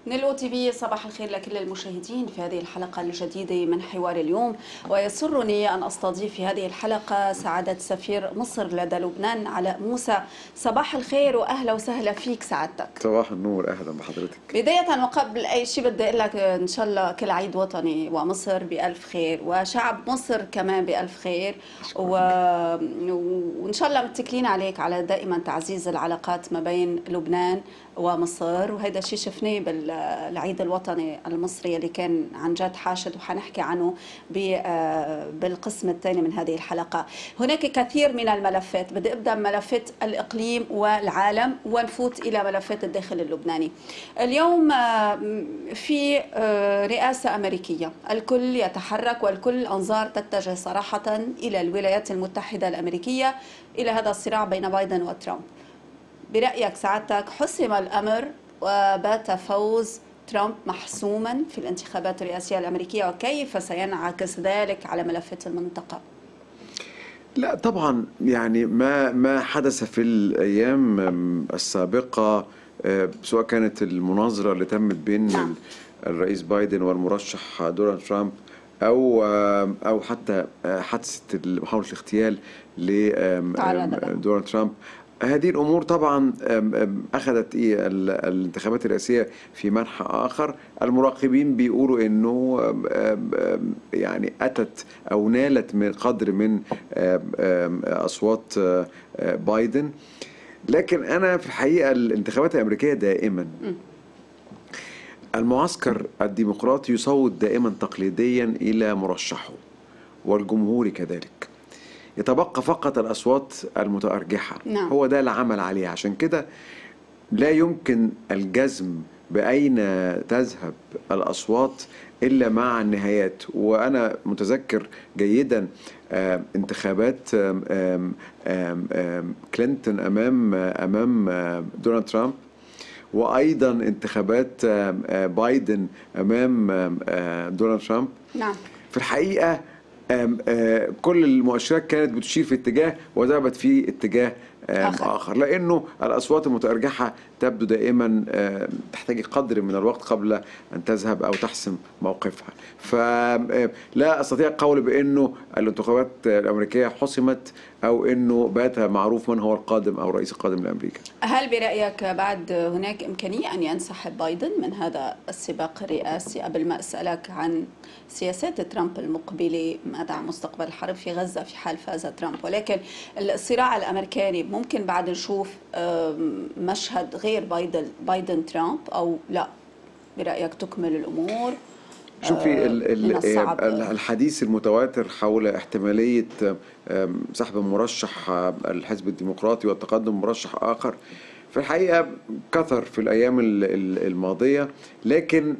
نيلو تي في، صباح الخير لكل المشاهدين في هذه الحلقة الجديدة من حوار اليوم. ويسرني أن أستضيف في هذه الحلقة سعادة سفير مصر لدى لبنان علاء موسى. صباح الخير وأهلا وسهلا فيك سعادتك. صباح النور، أهلا بحضرتك. بداية وقبل أي شيء بدي أقول لك إن شاء الله كل عيد وطني ومصر بألف خير وشعب مصر كمان بألف خير وإن شاء الله متكلين عليك على دائما تعزيز العلاقات ما بين لبنان ومصر، وهذا الشيء شفناه بالعيد الوطني المصري اللي كان عن جد حاشد وحنحكي عنه بالقسم الثاني من هذه الحلقة. هناك كثير من الملفات، بدي أبدأ بملفات الإقليم والعالم ونفوت إلى ملفات الداخل اللبناني. اليوم في رئاسة أمريكية، الكل يتحرك والكل الأنظار تتجه صراحة إلى الولايات المتحدة الأمريكية، إلى هذا الصراع بين بايدن وترامب. برأيك سعادتك حسم الأمر وبات فوز ترامب محسوما في الانتخابات الرئاسية الأمريكية، وكيف سينعكس ذلك على ملفات المنطقة؟ لا طبعا، يعني ما حدث في الأيام السابقة، سواء كانت المناظرة اللي تمت بين الرئيس بايدن والمرشح دونالد ترامب أو حتى حادثة محاولة الاغتيال لدونالد ترامب، هذه الأمور طبعا أخذت الانتخابات الرئاسية في منحى آخر. المراقبين بيقولوا أنه يعني أتت أو نالت من قدر من أصوات بايدن، لكن أنا في الحقيقة الانتخابات الأمريكية دائما المعسكر الديمقراطي يصوت دائما تقليديا إلى مرشحه والجمهور كذلك، يتبقى فقط الأصوات المتأرجحة. نعم. هو ده اللي عمل عليه، عشان كده لا يمكن الجزم بأين تذهب الأصوات إلا مع النهايات. وأنا متذكر جيدا انتخابات كلينتون أمام دونالد ترامب، وأيضا انتخابات بايدن أمام دونالد ترامب. نعم. في الحقيقة كل المؤشرات كانت بتشير في اتجاه وذهبت في اتجاه آخر، لأنه الأصوات المتأرجحة تبدو دائما تحتاج قدر من الوقت قبل أن تذهب أو تحسم موقفها. فلا أستطيع القول بأنه الانتخابات الأمريكية حسمت أو أنه بات معروف من هو القادم أو الرئيس القادم لأمريكا. هل برأيك بعد هناك إمكانية أن ينسحب بايدن من هذا السباق الرئاسي؟ قبل ما أسألك عن سياسات ترامب المقبلة، ماذا عن مستقبل الحرب في غزة في حال فاز ترامب، ولكن الصراع الأمريكاني ممكن بعد نشوف مشهد غير بايدن ترامب أو لا؟ برأيك تكمل الأمور؟ شوفي الحديث المتواتر حول احتمالية سحب مرشح الحزب الديمقراطي والتقدم مرشح آخر في الحقيقة كثر في الأيام الماضية، لكن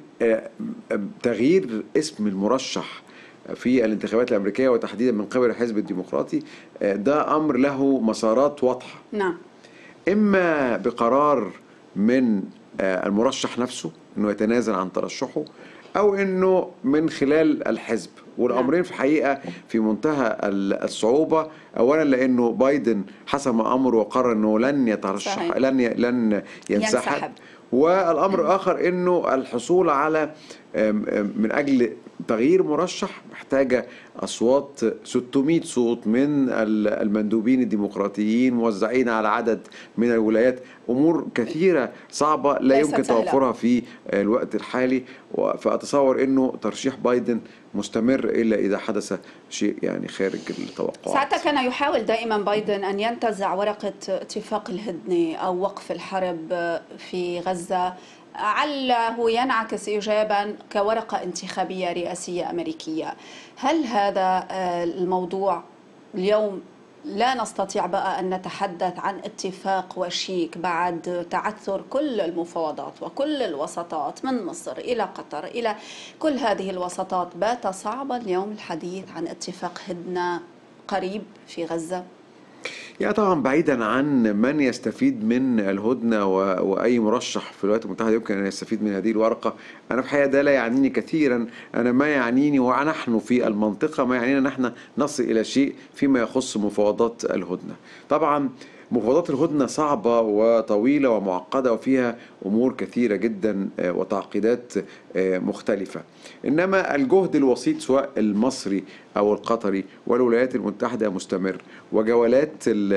تغيير اسم المرشح في الانتخابات الأمريكية وتحديدا من قبل الحزب الديمقراطي ده أمر له مسارات واضحة. نعم. إما بقرار من المرشح نفسه أنه يتنازل عن ترشحه، أو أنه من خلال الحزب، والأمرين في الحقيقة في منتهى الصعوبة. أولا لأنه بايدن حسم أمره وقرر أنه لن يترشح، لن ينسحب. والأمر الآخر أنه الحصول على من أجل تغيير مرشح محتاجة أصوات 600 صوت من المندوبين الديمقراطيين موزعين على عدد من الولايات. أمور كثيرة صعبة لا يمكن توفرها في الوقت الحالي، فأتصور أنه ترشيح بايدن مستمر إلا إذا حدث شيء يعني خارج التوقعات. ساعتها كان يحاول دائما بايدن أن ينتزع ورقة اتفاق الهدنة أو وقف الحرب في غزة، عله ينعكس إيجابا كورقة انتخابية رئاسية أمريكية. هل هذا الموضوع اليوم لا نستطيع بقى أن نتحدث عن اتفاق وشيك بعد تعثر كل المفاوضات وكل الوساطات من مصر إلى قطر إلى كل هذه الوساطات؟ بات صعبا اليوم الحديث عن اتفاق هدنة قريب في غزة؟ يعني طبعا بعيدا عن من يستفيد من الهدنة وأي مرشح في الولايات المتحدة يمكن أن يستفيد من هذه الورقة، أنا في الحقيقة ده لا يعنيني كثيرا. أنا ما يعنيني ونحن في المنطقة ما يعنينا نحن نصل إلى شيء فيما يخص مفاوضات الهدنة. طبعا مفاوضات الهدنة صعبة وطويلة ومعقدة وفيها أمور كثيرة جدا وتعقيدات مختلفة. إنما الجهد الوسيط سواء المصري أو القطري والولايات المتحدة مستمر، وجولات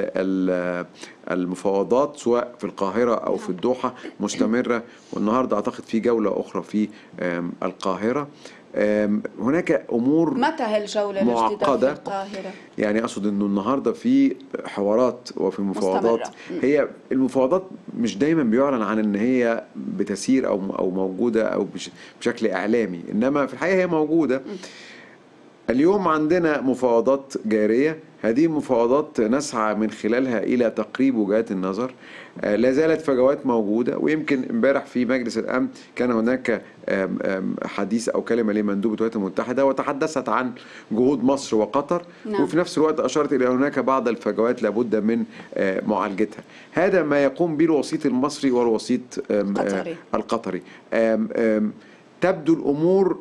المفاوضات سواء في القاهرة أو في الدوحة مستمرة، والنهاردة أعتقد في جولة أخرى في القاهرة. هناك أمور متى هالجولة الجديدة في القاهرة؟ يعني أقصد أنه النهاردة في حوارات وفي مفاوضات. هي المفاوضات مش دايما بيعلن عن أن هي بتسير أو موجودة أو بشكل إعلامي، إنما في الحقيقة هي موجودة. اليوم عندنا مفاوضات جارية، هذه المفاوضات نسعى من خلالها إلى تقريب وجهات النظر. لا زالت فجوات موجودة، ويمكن امبارح في مجلس الأمن كان هناك حديث أو كلمة لمندوب الولايات المتحدة وتحدثت عن جهود مصر وقطر. نعم. وفي نفس الوقت أشارت إلى هناك بعض الفجوات لابد من معالجتها. هذا ما يقوم به الوسيط المصري والوسيط القطري. تبدو الأمور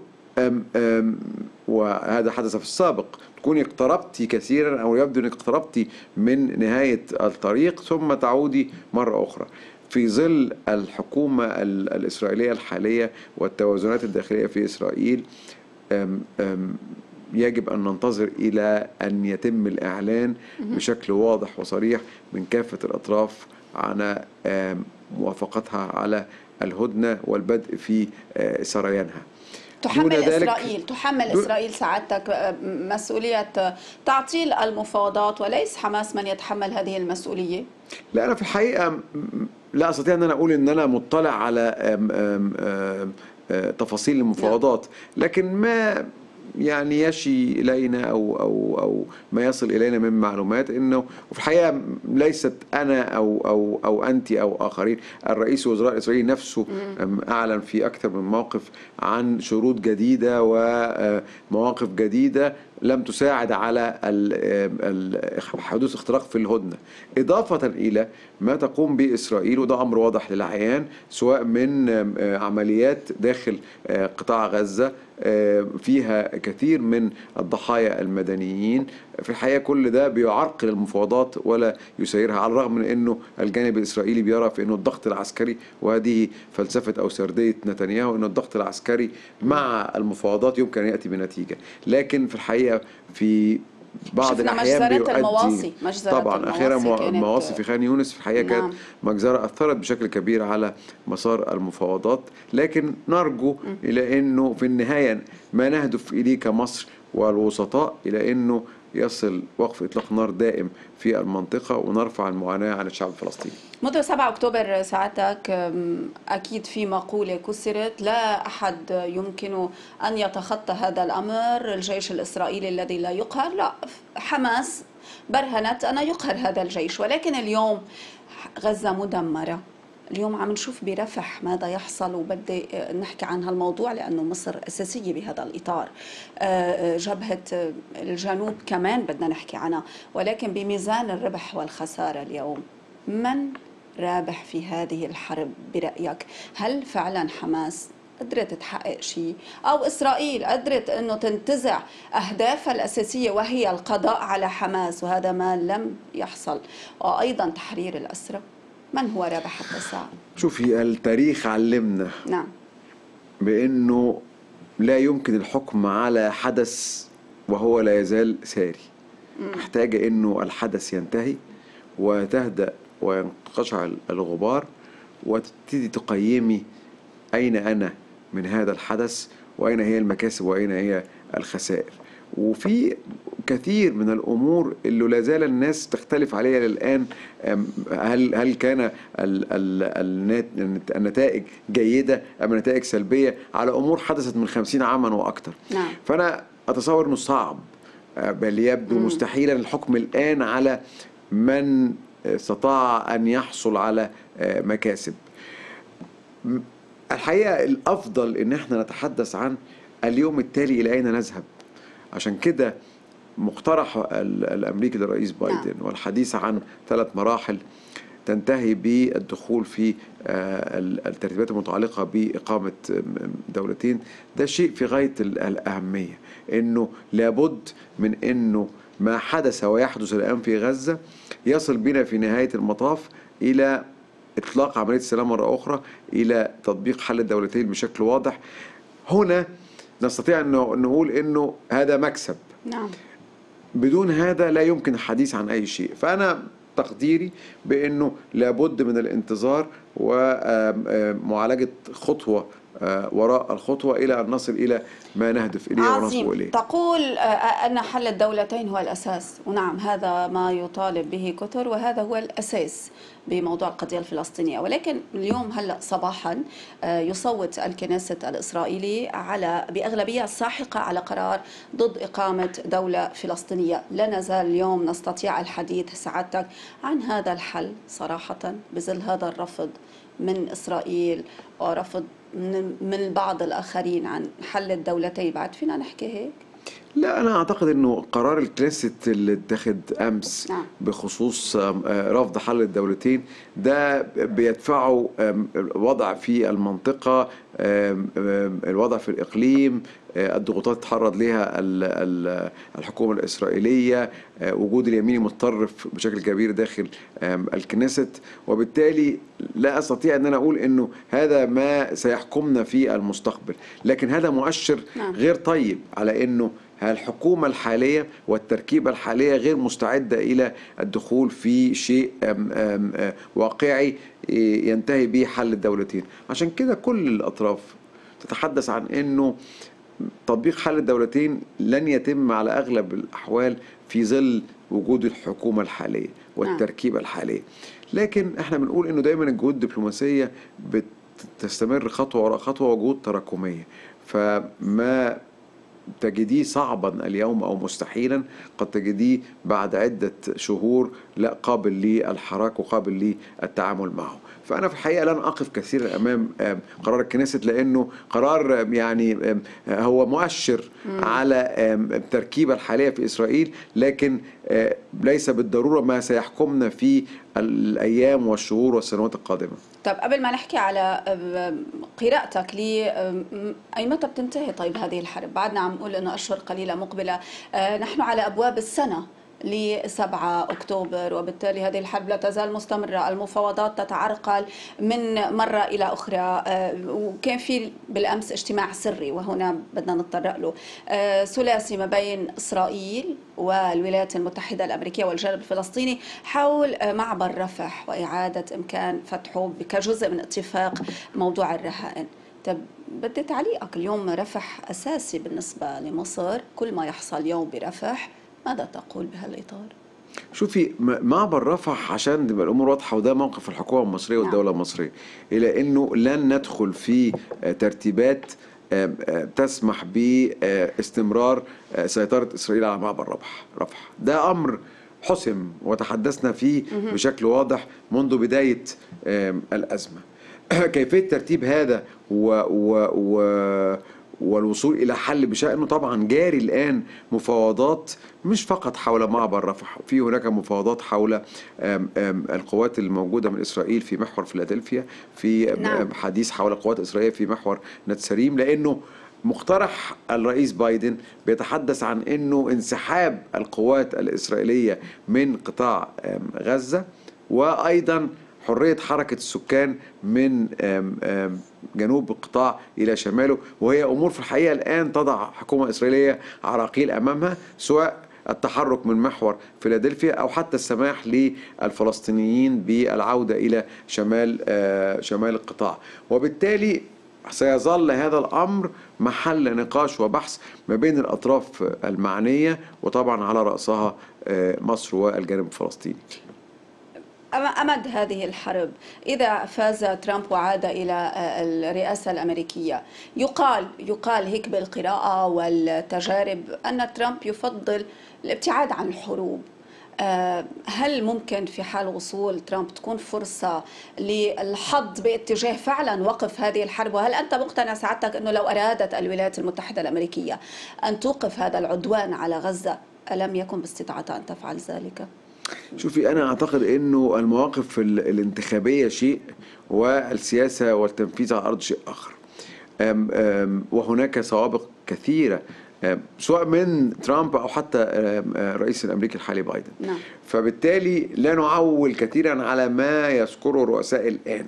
وهذا حدث في السابق، تكوني اقتربتي كثيرا أو يبدو أنك اقتربتي من نهاية الطريق ثم تعودي مرة أخرى في ظل الحكومة الإسرائيلية الحالية والتوازنات الداخلية في إسرائيل. يجب أن ننتظر إلى أن يتم الإعلان بشكل واضح وصريح من كافة الأطراف عن موافقتها على الهدنة والبدء في سريانها. تحمل إسرائيل سعادتك مسؤولية تعطيل المفاوضات وليس حماس من يتحمل هذه المسؤولية؟ لا، أنا في الحقيقة لا أستطيع أن أنا أقول أن أنا مطلع على تفاصيل المفاوضات، لكن ما يعني يشي إلينا أو ما يصل إلينا من معلومات أنه وفي الحقيقة ليست أنا أو أنت أو آخرين، الرئيس وزراء إسرائيل نفسه أعلن في أكثر من موقف عن شروط جديدة ومواقف جديدة لم تساعد على حدوث اختراق في الهدنة، إضافة إلى ما تقوم به إسرائيل، وده أمر واضح للعيان، سواء من عمليات داخل قطاع غزة فيها كثير من الضحايا المدنيين. في الحقيقة كل ده بيعرقل المفاوضات ولا يسيرها، على الرغم من أنه الجانب الإسرائيلي بيرى في أنه الضغط العسكري، وهذه فلسفة أو سردية نتنياهو، أنه الضغط العسكري مع المفاوضات يمكن أن يأتي بنتيجة، لكن في الحقيقة في بعض الأحيان بيؤدي طبعا أخيرا المواصي في خان يونس في الحقيقة كانت مجزرة أثرت بشكل كبير على مسار المفاوضات، لكن نرجو إلى أنه في النهاية ما نهدف إليه كمصر والوسطاء إلى أنه يصل وقف إطلاق نار دائم في المنطقة ونرفع المعاناة عن الشعب الفلسطيني. منذ 7 أكتوبر ساعتك أكيد في مقولة كسرت: لا أحد يمكن أن يتخطى هذا الأمر، الجيش الإسرائيلي الذي لا يقهر. لا، حماس برهنت أن يقهر هذا الجيش، ولكن اليوم غزة مدمرة. اليوم عم نشوف برفح ماذا يحصل، وبدي نحكي عن هالموضوع لأنه مصر أساسية بهذا الإطار. جبهة الجنوب كمان بدنا نحكي عنها، ولكن بميزان الربح والخسارة اليوم من رابح في هذه الحرب برأيك؟ هل فعلا حماس قدرت تحقق شيء، أو إسرائيل قدرت أنه تنتزع أهدافها الأساسية وهي القضاء على حماس، وهذا ما لم يحصل، وأيضا تحرير الأسرى؟ من هو رابح حتى الساعة؟ شوفي، التاريخ علمنا نعم بأنه لا يمكن الحكم على حدث وهو لا يزال ساري. محتاج أنه الحدث ينتهي وتهدأ وينقشع الغبار وتبتدي تقيمي أين أنا من هذا الحدث، وأين هي المكاسب وأين هي الخسائر. وفي كثير من الأمور اللي لا زال الناس تختلف عليها الآن، هل كان النتائج جيدة أم نتائج سلبية على أمور حدثت من 50 عاما وأكثر. نعم. فأنا أتصور أنه صعب، بل يبدو مستحيلا الحكم الآن على من استطاع أن يحصل على مكاسب. الحقيقة الأفضل أن احنا نتحدث عن اليوم التالي إلى أين نذهب. عشان كده مقترح الأمريكي للرئيس بايدن والحديث عن 3 مراحل تنتهي بالدخول في الترتيبات المتعلقة بإقامة دولتين، ده شيء في غاية الأهمية، إنه لابد من إنه ما حدث ويحدث الآن في غزة يصل بنا في نهاية المطاف إلى إطلاق عملية السلام مرة أخرى، إلى تطبيق حل الدولتين بشكل واضح. هنا نستطيع أن نقول أنه هذا مكسب. نعم. بدون هذا لا يمكن الحديث عن أي شيء. فأنا تقديري بأنه لابد من الانتظار ومعالجة خطوة وراء الخطوة إلى أن نصل إلى ما نهدف إليه ونصل إليه. تقول أن حل الدولتين هو الأساس، ونعم هذا ما يطالب به كتر، وهذا هو الأساس بموضوع القضية الفلسطينية. ولكن اليوم هلأ صباحا يصوت الكنيسة الإسرائيلي بأغلبية ساحقة على قرار ضد إقامة دولة فلسطينية. لا نزال اليوم نستطيع الحديث سعادتك عن هذا الحل صراحة بظل هذا الرفض من إسرائيل ورفض من بعض الآخرين عن حل الدولتين. بعد فينا نحكي هيك؟ لا، أنا أعتقد أنه قرار الكنيست اللي اتخذ أمس بخصوص رفض حل الدولتين ده بيدفعه الوضع في المنطقة، الوضع في الإقليم، الضغوطات تتعرض لها الحكومة الإسرائيلية، وجود اليمين المتطرف بشكل كبير داخل الكنيست. وبالتالي لا أستطيع أن أنا أقول أنه هذا ما سيحكمنا في المستقبل، لكن هذا مؤشر غير طيب على أنه الحكومة الحالية والتركيبة الحالية غير مستعدة إلى الدخول في شيء واقعي ينتهي به حل الدولتين. عشان كده كل الأطراف تتحدث عن أنه تطبيق حل الدولتين لن يتم على أغلب الأحوال في ظل وجود الحكومة الحالية والتركيبة الحالية. لكن احنا بنقول أنه دايما الجهود الدبلوماسية بتستمر خطوة وراء خطوة وجهود تراكمية، فما تجديه صعبا اليوم أو مستحيلا قد تجديه بعد عدة شهور لا قابل للحراك وقابل للتعامل معه. فأنا في الحقيقة لن أقف كثيرا أمام قرار الكنيست، لأنه قرار يعني هو مؤشر على التركيبة الحالية في إسرائيل، لكن ليس بالضرورة ما سيحكمنا في الأيام والشهور والسنوات القادمة. طب قبل ما نحكي على قراءتك لي، أي متى بتنتهي طيب هذه الحرب؟ بعدنا عم نقول إنه أشهر قليلة مقبلة، نحن على أبواب السنة ل7 أكتوبر، وبالتالي هذه الحرب لا تزال مستمرة. المفاوضات تتعرقل من مرة إلى أخرى، وكان في بالأمس اجتماع سري وهنا بدنا نتطرق له ثلاثي ما بين إسرائيل والولايات المتحدة الأمريكية والجانب الفلسطيني حول معبر رفح وإعادة إمكان فتحه كجزء من اتفاق موضوع الرهائن. طب بدي تعليقك، اليوم رفح أساسي بالنسبة لمصر، كل ما يحصل اليوم برفح ماذا تقول بهالإطار؟ شوفي، معبر رفح عشان تبقى الأمور واضحة، وده موقف الحكومة المصرية والدولة المصرية، إلى أنه لن ندخل في ترتيبات تسمح باستمرار سيطرة إسرائيل على معبر رفح. ده أمر حسم وتحدثنا فيه بشكل واضح منذ بداية الأزمة. كيفية ترتيب هذا والوصول إلى حل بشأنه طبعا جاري الآن مفاوضات، مش فقط حول معبر رفح، في هناك مفاوضات حول القوات الموجودة من إسرائيل في محور فيلادلفيا، في حديث حول القوات الإسرائيلية في محور نتسريم، لأنه مقترح الرئيس بايدن بيتحدث عن أنه انسحاب القوات الإسرائيلية من قطاع غزة، وأيضا حرية حركة السكان من جنوب القطاع إلى شماله، وهي أمور في الحقيقة الآن تضع حكومة إسرائيلية عراقيل أمامها، سواء التحرك من محور فيلادلفيا أو حتى السماح للفلسطينيين بالعودة إلى شمال القطاع. وبالتالي سيظل هذا الأمر محل نقاش وبحث ما بين الأطراف المعنية، وطبعا على رأسها مصر والجانب الفلسطيني. أمد هذه الحرب، إذا فاز ترامب وعاد إلى الرئاسة الأمريكية، يقال هيك بالقراءة والتجارب أن ترامب يفضل الابتعاد عن الحروب. هل ممكن في حال وصول ترامب تكون فرصة للحظ باتجاه فعلا وقف هذه الحرب؟ وهل أنت مقتنع سعادتك أنه لو أرادت الولايات المتحدة الأمريكية أن توقف هذا العدوان على غزة ألم يكن باستطاعتها أن تفعل ذلك؟ شوفي، أنا أعتقد أنه المواقف الانتخابية شيء والسياسة والتنفيذ على الأرض شيء آخر. وهناك سوابق كثيرة سواء من ترامب أو حتى الرئيس الأمريكي الحالي بايدن. نعم. فبالتالي لا نعول كثيرا على ما يذكره الرؤساء الآن.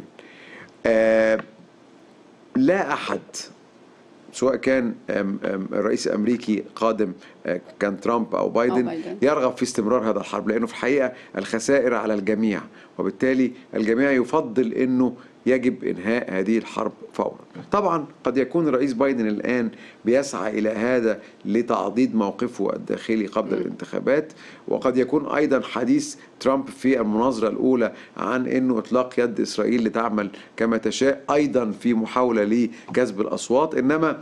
لا أحد سواء كان الرئيس الأمريكي قادم كان ترامب أو بايدن يرغب في استمرار هذا الحرب، لأنه في الحقيقة الخسائر على الجميع، وبالتالي الجميع يفضل أنه يجب إنهاء هذه الحرب فورا. طبعا قد يكون الرئيس بايدن الآن بيسعى إلى هذا لتعضيد موقفه الداخلي قبل الانتخابات، وقد يكون أيضا حديث ترامب في المناظرة الأولى عن أنه إطلاق يد إسرائيل لتعمل كما تشاء أيضا في محاولة لجذب الأصوات. إنما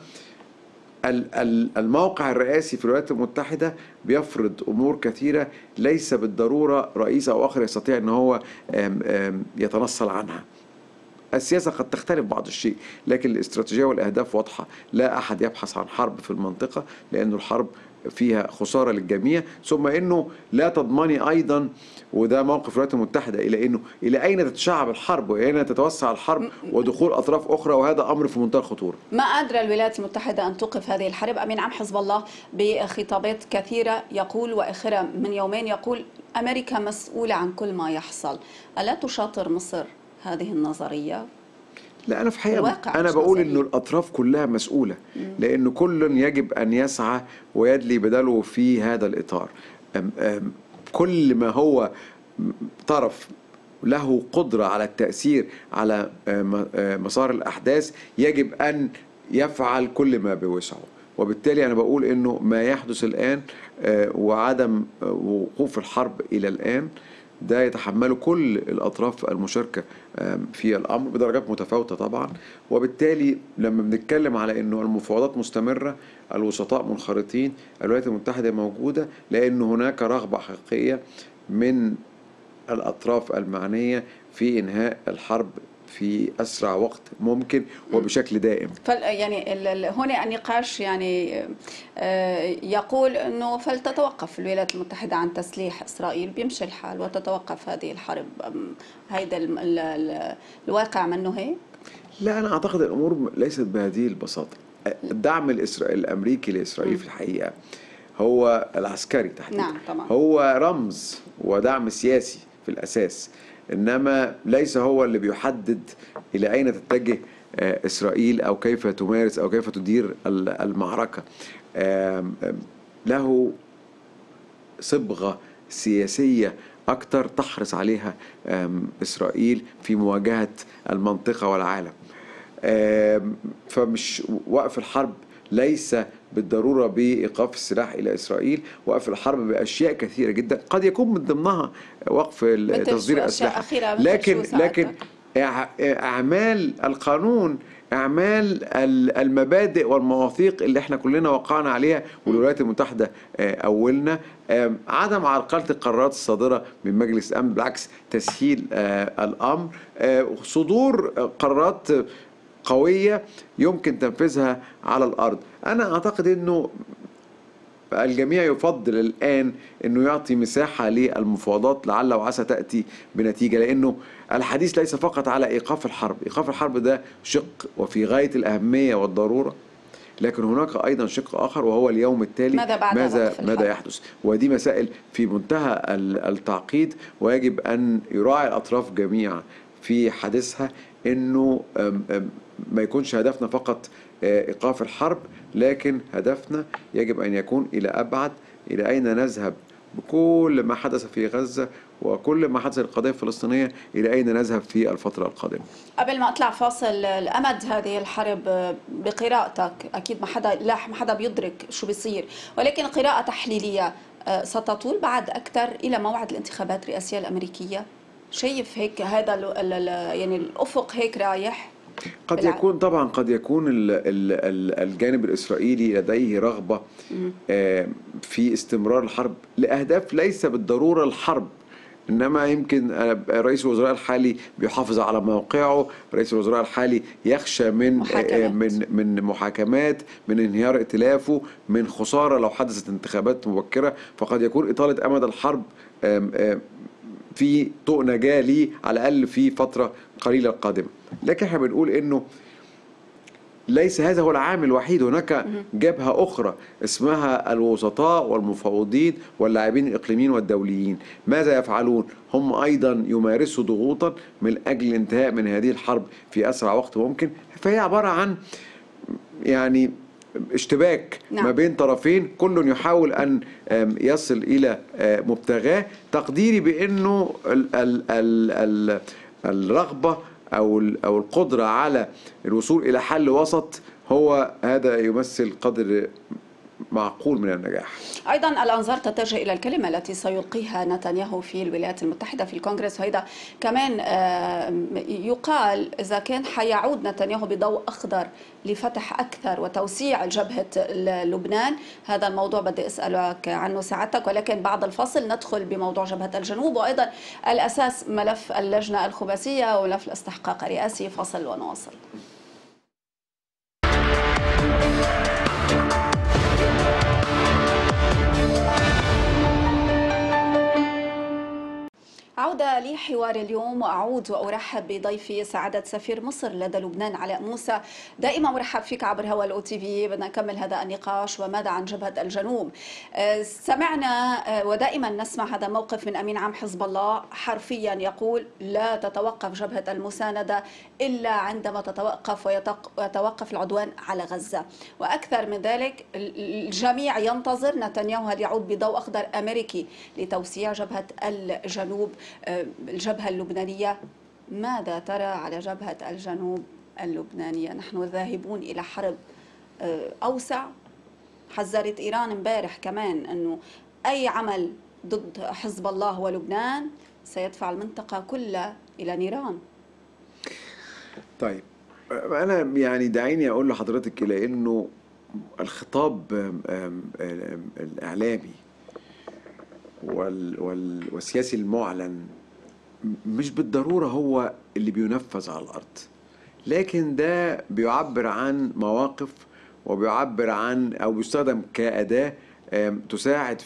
الموقع الرئاسي في الولايات المتحدة بيفرض أمور كثيرة ليس بالضرورة رئيس أو آخر يستطيع أن هو يتنصل عنها. السياسة قد تختلف بعض الشيء، لكن الاستراتيجية والأهداف واضحة. لا أحد يبحث عن حرب في المنطقة، لأن الحرب فيها خسارة للجميع، ثم أنه لا تضمني أيضا، وده موقف الولايات المتحدة، إلى أنه إلى أين تتشعب الحرب وإلى أين تتوسع الحرب ودخول أطراف أخرى، وهذا أمر في منتهى الخطورة. ما أدرى الولايات المتحدة أن توقف هذه الحرب؟ أمين عام حزب الله بخطابات كثيرة يقول، وآخرها من يومين يقول أمريكا مسؤولة عن كل ما يحصل. ألا تشاطر مصر هذه النظرية؟ لا، أنا في حقيقة أنا بقول إنه الأطراف كلها مسؤولة، لأنه كل يجب أن يسعى ويدلي بدلو في هذا الإطار. كل ما هو طرف له قدرة على التأثير على مسار الأحداث يجب أن يفعل كل ما بوسعه. وبالتالي أنا بقول إنه ما يحدث الآن وعدم وقوف الحرب إلى الآن ده يتحمله كل الأطراف المشاركة في الأمر بدرجات متفاوتة طبعا. وبالتالي لما بنتكلم على أنه المفاوضات مستمرة، الوسطاء منخرطين، الولايات المتحدة موجودة، لأن هناك رغبة حقيقية من الأطراف المعنية في إنهاء الحرب في أسرع وقت ممكن وبشكل دائم. يعني هنا النقاش يعني يقول أنه فلتتوقف الولايات المتحدة عن تسليح إسرائيل، بيمشي الحال وتتوقف هذه الحرب. هيدا الواقع منه هيك؟ لا، أنا أعتقد الأمور ليست بهذه البساطة. الدعم الأمريكي لإسرائيل في الحقيقة هو العسكري تحديدا. نعم طبعا. هو رمز ودعم سياسي في الأساس، إنما ليس هو اللي بيحدد إلى أين تتجه إسرائيل أو كيف تمارس أو كيف تدير المعركة. له صبغة سياسية أكثر تحرص عليها إسرائيل في مواجهة المنطقة والعالم. فمش وقف الحرب ليس بالضرورة بإيقاف السلاح إلى إسرائيل، وقف الحرب بأشياء كثيرة جدا قد يكون من ضمنها وقف تصدير الأسلحة، لكن أعمال القانون، أعمال المبادئ والمواثيق اللي احنا كلنا وقعنا عليها والولايات المتحدة أولنا، عدم عرقلة القرارات الصادرة من مجلس الأمن، بالعكس تسهيل الأمر، صدور قرارات قوية يمكن تنفيذها على الأرض. أنا أعتقد أنه الجميع يفضل الآن أنه يعطي مساحة للمفاوضات لعل وعسى تأتي بنتيجة، لأنه الحديث ليس فقط على إيقاف الحرب. إيقاف الحرب ده شق وفي غاية الأهمية والضرورة، لكن هناك أيضا شق آخر وهو اليوم التالي ماذا يحدث، ودي مسائل في منتهى التعقيد، ويجب أن يراعي الأطراف جميعا في حديثها أنه ما يكونش هدفنا فقط إيقاف الحرب، لكن هدفنا يجب أن يكون إلى أبعد، إلى أين نذهب بكل ما حدث في غزة وكل ما حدث القضية الفلسطينية، إلى أين نذهب في الفترة القادمة. قبل ما أطلع فاصل، الأمد هذه الحرب بقراءتك أكيد ما حدا بيدرك شو بيصير، ولكن قراءة تحليلية ستطول بعد أكثر إلى موعد الانتخابات الرئاسية الأمريكية. شايف هيك هذا يعني الأفق هيك رايح؟ قد يكون طبعا قد يكون الجانب الإسرائيلي لديه رغبة في استمرار الحرب لأهداف ليس بالضرورة الحرب، إنما يمكن رئيس الوزراء الحالي بيحافظ على موقعه، رئيس الوزراء الحالي يخشى من محاكمات، من انهيار ائتلافه، من خسارة لو حدثت انتخابات مبكرة، فقد يكون إطالة أمد الحرب في طوق نجاة ليه على الأقل في فترة قليلة قادمة. لكن احنا بنقول إنه ليس هذا هو العامل الوحيد، هناك جبهة أخرى اسمها الوسطاء والمفاوضين واللاعبين الإقليميين والدوليين. ماذا يفعلون؟ هم أيضا يمارسوا ضغوطا من أجل الانتهاء من هذه الحرب في أسرع وقت ممكن. فهي عبارة عن يعني اشتباك ما بين طرفين، كل يحاول أن يصل إلى مبتغاه. تقديري بأنه الرغبة أو القدرة على الوصول إلى حل وسط هو هذا يمثل قدر معقول من النجاح. أيضا الأنظار تتجه إلى الكلمة التي سيلقيها نتنياهو في الولايات المتحدة في الكونغرس، وهذا كمان يقال إذا كان حيعود نتنياهو بضوء أخضر لفتح أكثر وتوسيع جبهة لبنان. هذا الموضوع بدي أسألك عنه ساعتك، ولكن بعد الفاصل ندخل بموضوع جبهة الجنوب وأيضا الأساس ملف اللجنة الخباسية وملف الاستحقاق الرئاسي. فاصل ونواصل. عودة لحوار اليوم، وأعود وأرحب بضيفي سعادة سفير مصر لدى لبنان علاء موسى. دائما مرحب فيك عبر هوا الأو تي في. بدنا نكمل هذا النقاش. وماذا عن جبهة الجنوب؟ سمعنا ودائما نسمع هذا موقف من أمين عام حزب الله حرفيا يقول لا تتوقف جبهة المساندة إلا عندما تتوقف ويتوقف العدوان على غزة. وأكثر من ذلك الجميع ينتظر نتنياهو هل يعود بضوء أخضر أمريكي لتوسيع جبهة الجنوب، الجبهة اللبنانية. ماذا ترى على جبهة الجنوب اللبنانية؟ نحن ذاهبون إلى حرب أوسع. حذرت إيران امبارح كمان أنه أي عمل ضد حزب الله ولبنان سيدفع المنطقة كلها إلى نيران. طيب أنا يعني دعيني أقول لحضرتك إلى أنه الخطاب الإعلامي والسياسي المعلن مش بالضرورة هو اللي بينفذ على الأرض، لكن ده بيعبر عن مواقف وبيعبر عن أو بيستخدم كأداة تساعد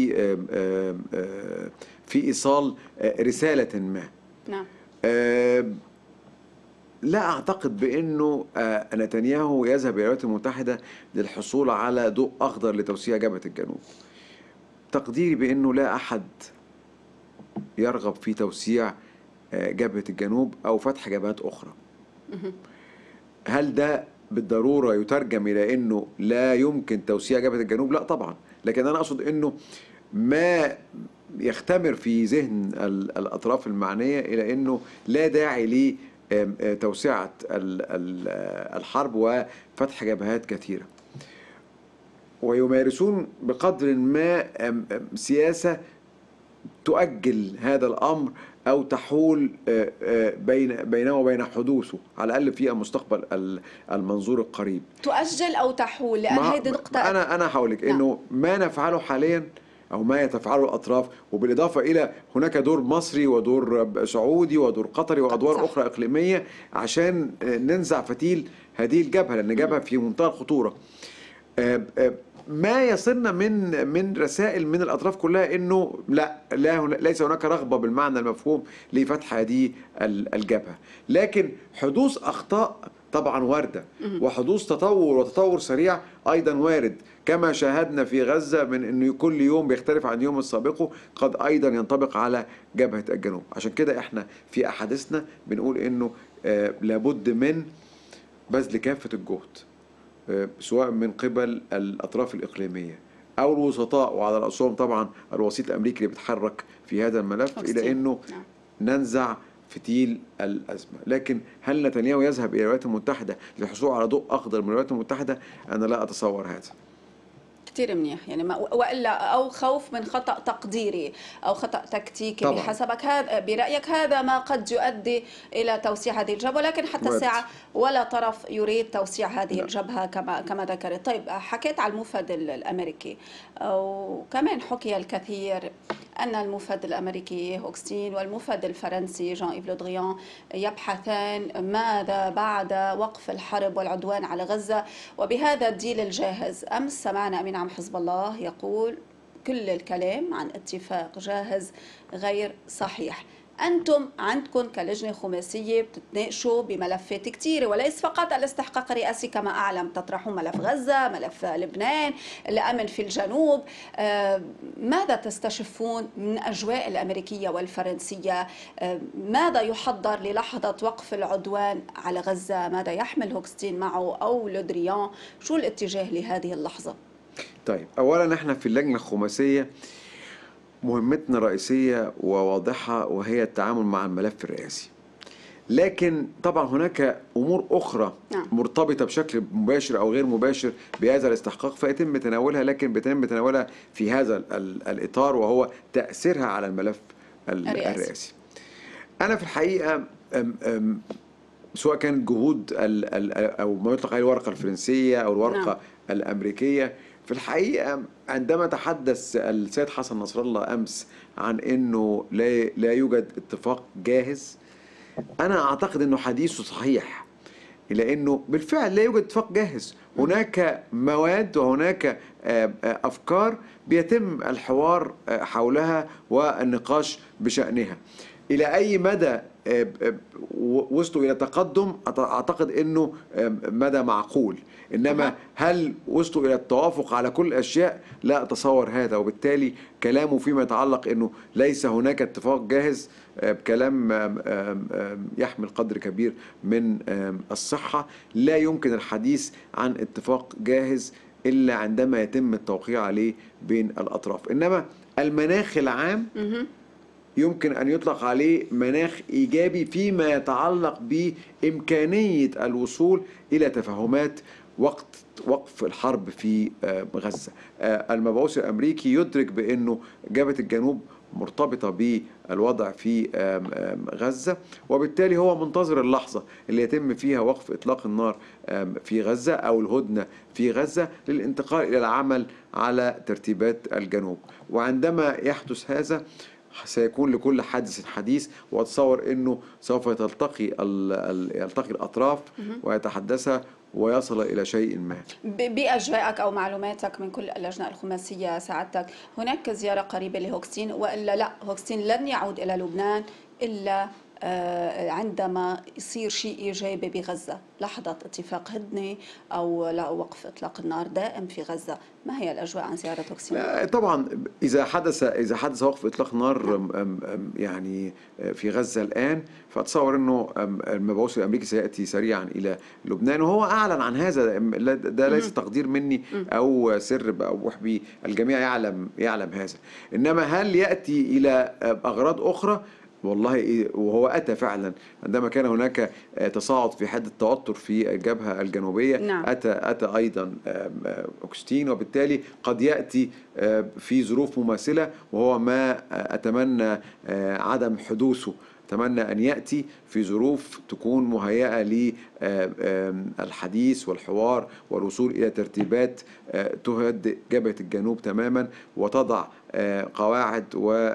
في إيصال رسالة ما. نعم. لا أعتقد بأنه نتنياهو يذهب إلى الولايات المتحدة للحصول على ضوء أخضر لتوسيع جبهة الجنوب. تقديري بأنه لا أحد يرغب في توسيع جبهة الجنوب أو فتح جبهات أخرى. هل ده بالضرورة يترجم إلى أنه لا يمكن توسيع جبهة الجنوب؟ لا طبعا، لكن أنا أقصد أنه ما يختمر في ذهن الأطراف المعنية إلى أنه لا داعي لتوسعة الحرب وفتح جبهات كثيرة، ويمارسون بقدر ما سياسة تؤجل هذا الأمر أو تحول بينه وبين حدوثه على الأقل في المستقبل المنظور القريب. تؤجل أو تحول، لأن هذه نقطة. أنا هقول لك إنه ما نفعله حاليا أو ما يتفعله الأطراف، وبالإضافة إلى هناك دور مصري ودور سعودي ودور قطري وأدوار أخرى إقليمية عشان ننزع فتيل هذه الجبهة، لأن جبهة في منتهى الخطورة. ما يصلنا من رسائل من الأطراف كلها إنه ليس هناك رغبة بالمعنى المفهوم لفتح هذه الجبهة، لكن حدوث أخطاء طبعا واردة، وحدوث تطور سريع أيضا وارد، كما شاهدنا في غزة من أنه كل يوم بيختلف عن يوم السابقه قد أيضا ينطبق على جبهة الجنوب. عشان كده احنا في أحاديثنا بنقول أنه لابد من بذل كافة الجهد سواء من قبل الأطراف الإقليمية أو الوسطاء، وعلى رأسهم طبعا الوسيط الأمريكي اللي بيتحرك في هذا الملف إلى أنه ننزع فتيل الأزمة. لكن هل نتنياهو يذهب إلى الولايات المتحدة للحصول على ضوء أخضر من الولايات المتحدة؟ أنا لا أتصور هذا. كثير منيح يعني، والا او خوف من خطا تقديري او خطا تكتيكي طبعا. بحسبك هذا برايك هذا ما قد يؤدي الى توسيع هذه الجبهه، ولكن حتى الساعه ولا طرف يريد توسيع هذه الجبهه كما ذكرت. طيب حكيت على الموفد الامريكي، وكمان حكي الكثير ان الموفد الامريكي هوكستين والموفد الفرنسي جان إيف لو دريان يبحثان ماذا بعد وقف الحرب والعدوان على غزه وبهذا الديل الجاهز. امس سمعنا امين عام حزب الله يقول كل الكلام عن اتفاق جاهز غير صحيح. أنتم عندكم كلجنة خماسية بتتناقشوا بملفات كثيرة، وليس فقط الاستحقاق الرئاسي كما أعلم، تطرحون ملف غزة، ملف لبنان، الأمن في الجنوب. ماذا تستشفون من أجواء الأمريكية والفرنسية؟ ماذا يحضر للحظة وقف العدوان على غزة؟ ماذا يحمل هوكستين معه أو لودريان؟ شو الاتجاه لهذه اللحظة؟ طيب، أولا احنا في اللجنة الخماسية مهمتنا رئيسية وواضحة، وهي التعامل مع الملف الرئاسي. لكن طبعا هناك أمور أخرى مرتبطة بشكل مباشر أو غير مباشر بهذا الاستحقاق فيتم تناولها، لكن بيتم تناولها في هذا الإطار، وهو تأثيرها على الملف الرئاسي. أنا في الحقيقة سواء كانت جهود أو ما يطلق عليه الورقة الفرنسية أو الورقة الأمريكية، في الحقيقة عندما تحدث السيد حسن نصر الله أمس عن أنه لا يوجد اتفاق جاهز، أنا أعتقد أنه حديثه صحيح، لأنه بالفعل لا يوجد اتفاق جاهز. هناك مواد وهناك أفكار بيتم الحوار حولها والنقاش بشأنها. إلى أي مدى وصلوا إلى تقدم؟ أعتقد أنه مدى معقول، إنما هل وصلوا إلى التوافق على كل الأشياء؟ لا أتصور هذا، وبالتالي كلامه فيما يتعلق أنه ليس هناك اتفاق جاهز كلام يحمل قدر كبير من الصحة. لا يمكن الحديث عن اتفاق جاهز إلا عندما يتم التوقيع عليه بين الأطراف، إنما المناخ العام يمكن أن يطلق عليه مناخ إيجابي فيما يتعلق بإمكانية الوصول إلى تفاهمات وقت وقف الحرب في غزة. المبعوث الأمريكي يدرك بأنه جبهة الجنوب مرتبطة بالوضع في غزة، وبالتالي هو منتظر اللحظة اللي يتم فيها وقف إطلاق النار في غزة أو الهدنة في غزة للانتقال إلى العمل على ترتيبات الجنوب. وعندما يحدث هذا سيكون لكل حادث حديث، واتصور انه سوف يلتقي الاطراف ويتحدثا ويصل الى شيء ما. باجواءك او معلوماتك من كل اللجنه الخماسيه سعادتك، هناك زياره قريبه لهوكستين والا لا؟ هوكستين لن يعود الى لبنان الا عندما يصير شيء إيجابي بغزة، لحظة اتفاق هدنة أو لا وقف إطلاق النار دائم في غزة. ما هي الأجواء عن زيارة هوكستين؟ طبعا إذا حدث وقف إطلاق نار يعني في غزة الآن، فأتصور أنه المبعوث الأمريكي سيأتي سريعا إلى لبنان، وهو أعلن عن هذا. ده ليس تقدير مني أو سر بأبوح به، الجميع يعلم هذا. إنما هل يأتي إلى أغراض أخرى؟ والله وهو أتى فعلا عندما كان هناك تصاعد في حد التوتر في الجبهة الجنوبية. نعم. أتى أيضا هوكستين، وبالتالي قد يأتي في ظروف مماثلة، وهو ما أتمنى عدم حدوثه. أتمنى أن يأتي في ظروف تكون مهيئة للحديث والحوار والوصول إلى ترتيبات تهدئ جبهة الجنوب تماما، وتضع قواعد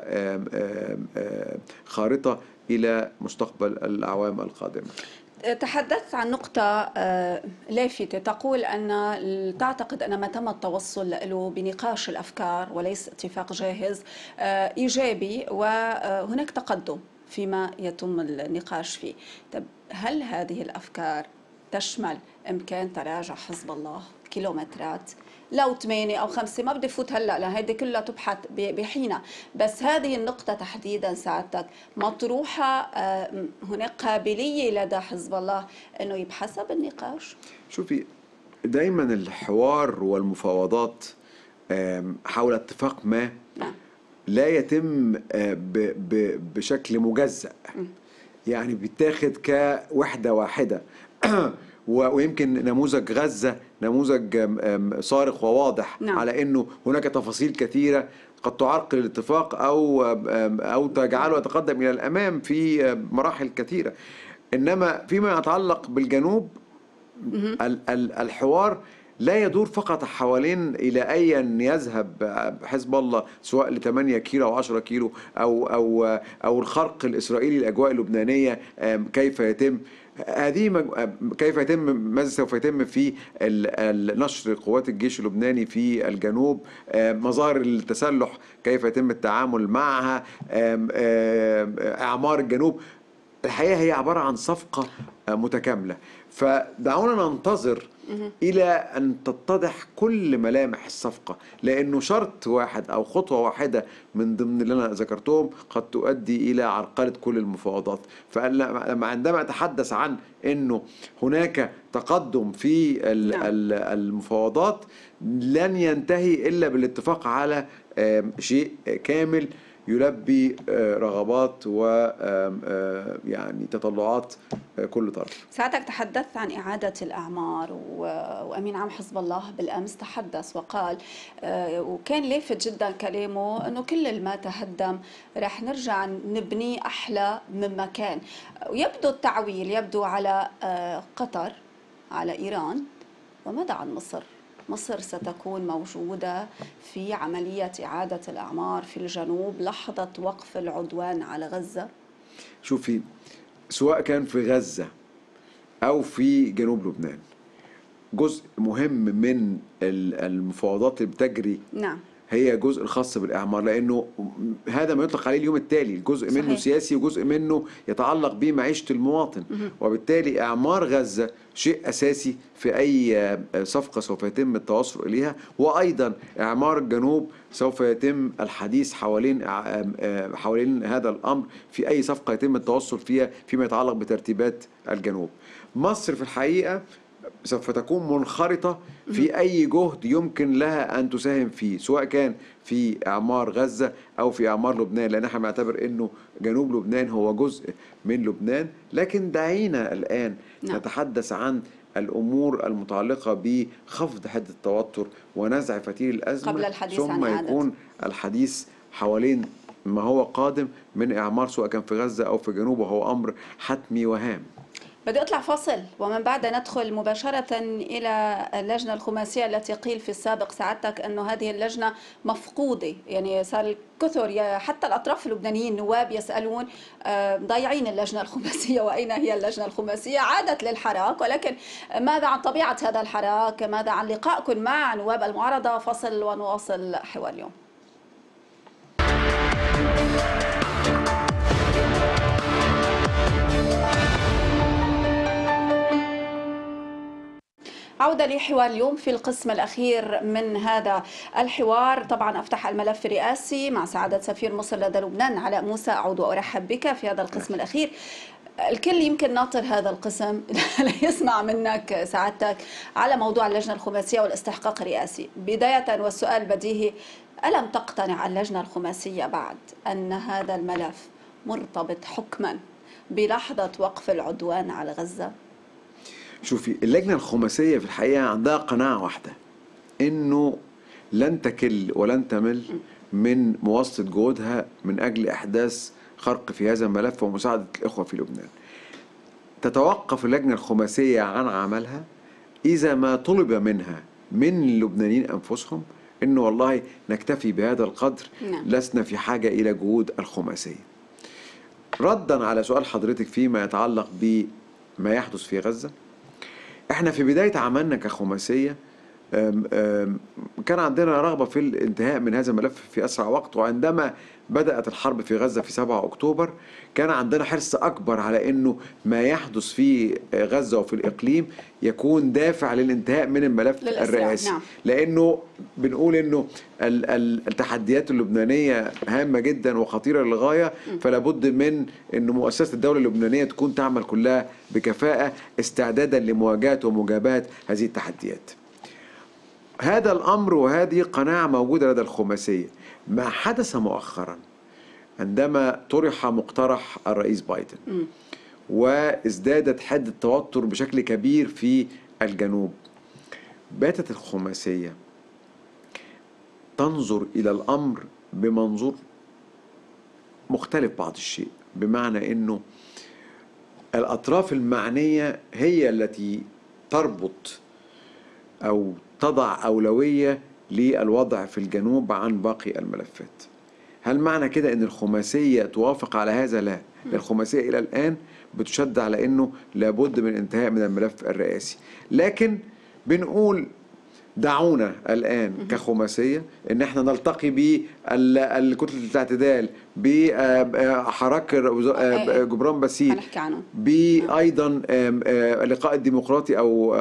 وخارطة إلى مستقبل الأعوام القادمة. تحدثت عن نقطة لافتة، تقول أن تعتقد أن ما تم التوصل له بنقاش الأفكار وليس اتفاق جاهز إيجابي، وهناك تقدم فيما يتم النقاش فيه. طب هل هذه الأفكار تشمل إمكان تراجع حزب الله كيلومترات؟ لو 8 أو 5 ما بدي فوت هلا، لأن هيدي كلها تبحث بحينها، بس هذه النقطة تحديدا سعادتك مطروحة، هناك قابلية لدى حزب الله أنه يبحثها بالنقاش؟ شوفي، دايما الحوار والمفاوضات حول اتفاق ما لا يتم بشكل مجزأ، يعني بيتاخد كوحدة واحدة. ويمكن نموذج غزة نموذج صارخ وواضح. نعم. على أنه هناك تفاصيل كثيرة قد تعرقل الاتفاق أو تجعله يتقدم إلى الأمام في مراحل كثيرة. إنما فيما يتعلق بالجنوب الحوار لا يدور فقط حوالين إلى أين يذهب حزب الله، سواء ل 8 كيلو أو 10 كيلو أو الخرق الإسرائيلي الأجواء اللبنانية كيف يتم. كيف يتم، ماذا سوف يتم في نشر قوات الجيش اللبناني في الجنوب، مظاهر التسلح كيف يتم التعامل معها، إعمار الجنوب. الحقيقة هي عبارة عن صفقة متكاملة، فدعونا ننتظر إلى أن تتضح كل ملامح الصفقة، لأنه شرط واحد أو خطوة واحدة من ضمن اللي أنا ذكرتهم قد تؤدي إلى عرقلة كل المفاوضات. فعندما أتحدث عن أنه هناك تقدم في المفاوضات، لن ينتهي إلا بالاتفاق على شيء كامل يلبي رغبات و يعني تطلعات كل طرف. ساعتك تحدثت عن إعادة الأعمار، وأمين عام حزب الله بالأمس تحدث وقال وكان لافت جدا كلامه أنه كل ما تهدم رح نرجع نبنيه أحلى مما كان. ويبدو التعويل يبدو على قطر، على إيران، وماذا عن مصر؟ مصر ستكون موجودة في عملية إعادة الأعمار في الجنوب لحظة وقف العدوان على غزة؟ شوفي، سواء كان في غزة أو في جنوب لبنان، جزء مهم من المفاوضات اللي بتجري نعم هي جزء الخاص بالإعمار، لأنه هذا ما يطلق عليه اليوم التالي، جزء منه سياسي وجزء منه يتعلق بمعيشة المواطن. وبالتالي إعمار غزة شيء أساسي في أي صفقة سوف يتم التوصل إليها، وأيضا إعمار الجنوب سوف يتم الحديث حوالين هذا الأمر في أي صفقة يتم التوصل فيها فيما يتعلق بترتيبات الجنوب. مصر في الحقيقة سوف تكون منخرطة في أي جهد يمكن لها أن تساهم فيه، سواء كان في إعمار غزة أو في إعمار لبنان، لأن احنا بنعتبر أنه جنوب لبنان هو جزء من لبنان. لكن دعينا الآن نتحدث عن الأمور المتعلقة بخفض حدة التوتر ونزع فتيل الأزمة قبل الحديث ثم عن يكون الحديث حوالين ما هو قادم من إعمار سواء كان في غزة أو في جنوب، وهو أمر حتمي وهام. بدي أطلع فاصل ومن بعد ندخل مباشرة إلى اللجنة الخماسية التي قيل في السابق سعادتك أنه هذه اللجنة مفقودة، يعني صار الكثر حتى الأطراف اللبنانيين النواب يسألون ضايعين اللجنة الخماسية، وأين هي اللجنة الخماسية؟ عادت للحراك، ولكن ماذا عن طبيعة هذا الحراك؟ ماذا عن لقائكم مع نواب المعارضة؟ فاصل ونواصل حوار اليوم. عودة لحوار اليوم في القسم الأخير من هذا الحوار. طبعا أفتح الملف الرئاسي مع سعادة سفير مصر لدى لبنان علاء موسى. أعود وأرحب بك في هذا القسم الأخير. الكل يمكن ناطر هذا القسم ليسمع منك سعادتك على موضوع اللجنة الخماسية والاستحقاق الرئاسي. بداية والسؤال بديهي، ألم تقتنع اللجنة الخماسية بعد أن هذا الملف مرتبط حكما بلحظة وقف العدوان على غزة؟ شوفي، اللجنة الخماسية في الحقيقة عندها قناعة واحدة، إنه لن تكل ولن تمل من مواصلة جهودها من أجل إحداث خرق في هذا الملف ومساعدة الإخوة في لبنان. تتوقف اللجنة الخماسية عن عملها إذا ما طلب منها من اللبنانيين أنفسهم إنه والله نكتفي بهذا القدر، لسنا في حاجة إلى جهود الخماسية. ردا على سؤال حضرتك فيما يتعلق بما يحدث في غزة، احنا في بداية عملنا كخماسية كان عندنا رغبة في الانتهاء من هذا الملف في أسرع وقت، وعندما بدأت الحرب في غزة في 7 أكتوبر كان عندنا حرص أكبر على أنه ما يحدث في غزة وفي الإقليم يكون دافع للانتهاء من الملف الرئاسي. نعم. لأنه بنقول أنه التحديات اللبنانية هامة جدا وخطيرة للغاية، فلا بد من أن مؤسسة الدولة اللبنانية تكون تعمل كلها بكفاءة استعدادا لمواجهة ومجابهة هذه التحديات. هذا الأمر وهذه قناعة موجودة لدى الخماسية. ما حدث مؤخرا عندما طرح مقترح الرئيس بايدن وازدادت حدة التوتر بشكل كبير في الجنوب، باتت الخماسية تنظر إلى الأمر بمنظور مختلف بعض الشيء، بمعنى أنه الأطراف المعنية هي التي تربط أو تضع أولوية للوضع في الجنوب عن باقي الملفات. هل معنى كده أن الخماسية توافق على هذا؟ لا، الخماسية إلى الآن بتشد على أنه لابد من الانتهاء من الملف الرئاسي، لكن بنقول دعونا الآن كخماسية إن احنا نلتقي بالكتلة الاعتدال، بحراك جبران باسيل، بأيضا اللقاء الديمقراطي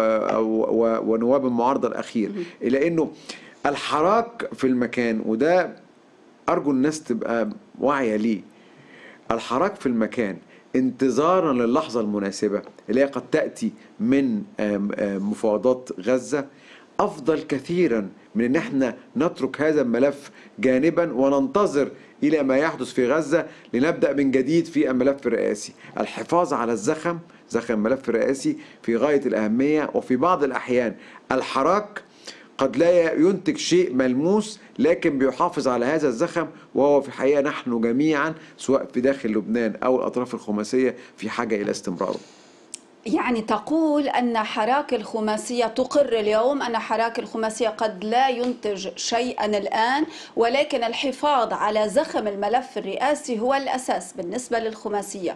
ونواب المعارضة الأخير، إلى أنه الحراك في المكان، وده أرجو الناس تبقى واعية ليه، الحراك في المكان انتظارا للحظة المناسبة اللي هي قد تأتي من مفاوضات غزة أفضل كثيرا من أن احنا نترك هذا الملف جانبا وننتظر إلى ما يحدث في غزة لنبدأ من جديد في الملف الرئاسي. الحفاظ على زخم الملف الرئاسي في غاية الأهمية، وفي بعض الأحيان الحراك قد لا ينتج شيء ملموس لكن بيحافظ على هذا الزخم، وهو في الحقيقة نحن جميعا سواء في داخل لبنان أو الأطراف الخماسية في حاجة إلى استمراره. يعني تقول أن حراك الخماسية تقر اليوم أن حراك الخماسية قد لا ينتج شيئا الآن، ولكن الحفاظ على زخم الملف الرئاسي هو الأساس بالنسبة للخماسية.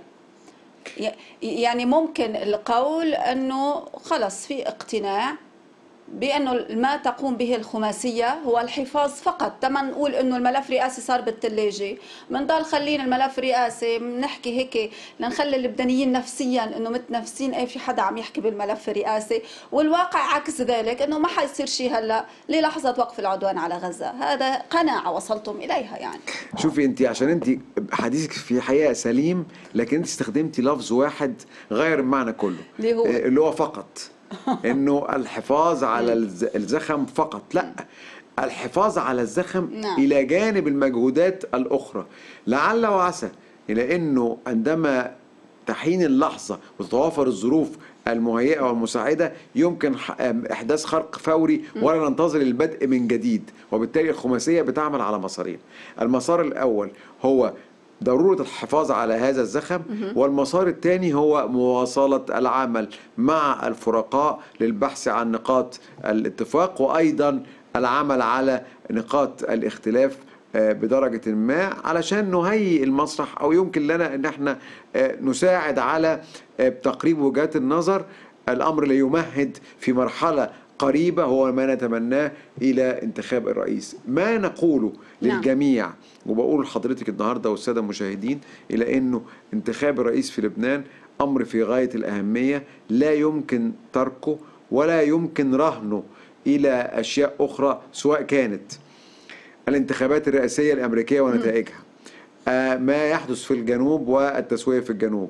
يعني ممكن القول أنه خلص في اقتناع بأنه ما تقوم به الخماسية هو الحفاظ فقط. تما نقول أنه الملف الرئاسي صار بالثلاجة، بنضل خلينا الملف الرئاسي بنحكي هيك لنخلي اللبنانيين نفسيا أنه متنفسين أي في حدا عم يحكي بالملف الرئاسي، والواقع عكس ذلك أنه ما حيصير شيء هلا للحظة وقف العدوان على غزة. هذا قناعة وصلتم إليها يعني. شوفي أنت، عشان أنت حديثك في حقيقة سليم، لكن أنت استخدمتي لفظ واحد غير المعنى كله اللي هو فقط انه الحفاظ على الزخم فقط. لا، الحفاظ على الزخم الى جانب المجهودات الاخرى، لعل وعسى الى انه عندما تحين اللحظة وتتوافر الظروف المهيئة والمساعدة يمكن إحداث خرق فوري ولا ننتظر البدء من جديد. وبالتالي الخماسية بتعمل على مسارين. المسار الأول هو ضرورة الحفاظ على هذا الزخم، والمسار الثاني هو مواصلة العمل مع الفرقاء للبحث عن نقاط الاتفاق، وأيضا العمل على نقاط الاختلاف بدرجة ما علشان نهيئ المسرح، أو يمكن لنا أن احنا نساعد على تقريب وجهات النظر. الأمر لا يمهد في مرحلة قريبة هو ما نتمناه إلى انتخاب الرئيس. ما نقوله للجميع وبقول لحضرتك النهاردة والسادة المشاهدين إلى أنه انتخاب الرئيس في لبنان أمر في غاية الأهمية، لا يمكن تركه ولا يمكن رهنه إلى أشياء أخرى، سواء كانت الانتخابات الرئاسية الأمريكية ونتائجها، ما يحدث في الجنوب والتسوية في الجنوب،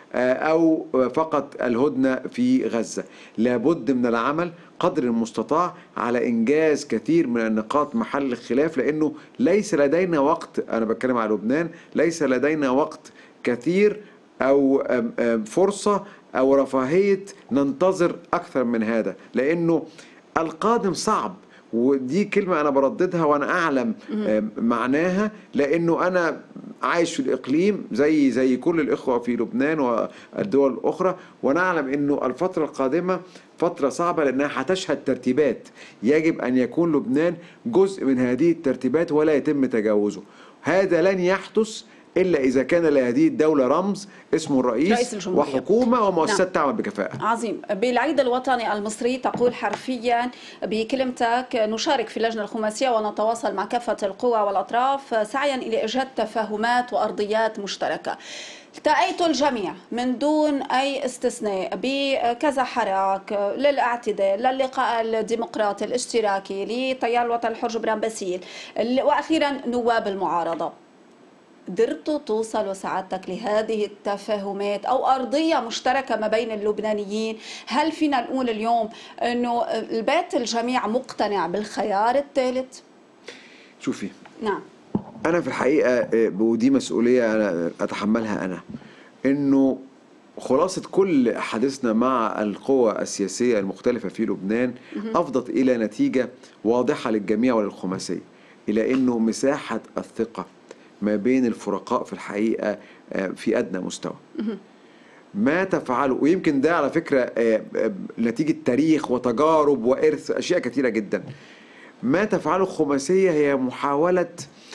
أو فقط الهدنة في غزة. لابد من العمل قدر المستطاع على إنجاز كثير من النقاط محل الخلاف، لأنه ليس لدينا وقت، أنا بتكلم على لبنان، ليس لدينا وقت كثير أو فرصة أو رفاهية ننتظر أكثر من هذا، لأنه القادم صعب. ودي كلمة أنا برددها وأنا أعلم معناها، لأنه أنا عايش في الإقليم زي كل الإخوة في لبنان والدول الأخرى، ونعلم أنه الفترة القادمة فترة صعبة لأنها هتشهد ترتيبات يجب أن يكون لبنان جزء من هذه الترتيبات ولا يتم تجاوزه. هذا لن يحدث إلا إذا كان لهذه الدولة رمز اسمه الرئيس وحكومة ومؤسسات تعمل بكفاءة. عظيم. بالعيد الوطني المصري تقول حرفيا بكلمتك: نشارك في اللجنة الخماسية ونتواصل مع كافة القوى والأطراف سعيا إلى إيجاد تفاهمات وأرضيات مشتركة. التقيتوا الجميع من دون أي استثناء بكذا حراك للاعتدال، للقاء الديمقراطي الاشتراكي، لتيار الوطن الحر جبران باسيل، وأخيرا نواب المعارضة. قدرتوا توصلوا سعادتك لهذه التفاهمات أو أرضية مشتركة ما بين اللبنانيين؟ هل فينا نقول اليوم أنه البيت الجميع مقتنع بالخيار الثالث؟ شوفي، نعم، أنا في الحقيقة ودي مسؤولية أنا أتحملها أنا، أنه خلاصة كل حديثنا مع القوى السياسية المختلفة في لبنان أفضت إلى نتيجة واضحة للجميع وللخماسية، إلى أنه مساحة الثقة ما بين الفرقاء في الحقيقة في أدنى مستوى. ما تفعله، ويمكن ده على فكرة نتيجة تاريخ وتجارب وإرث أشياء كثيرة جدا، ما تفعله الخماسية هي محاولة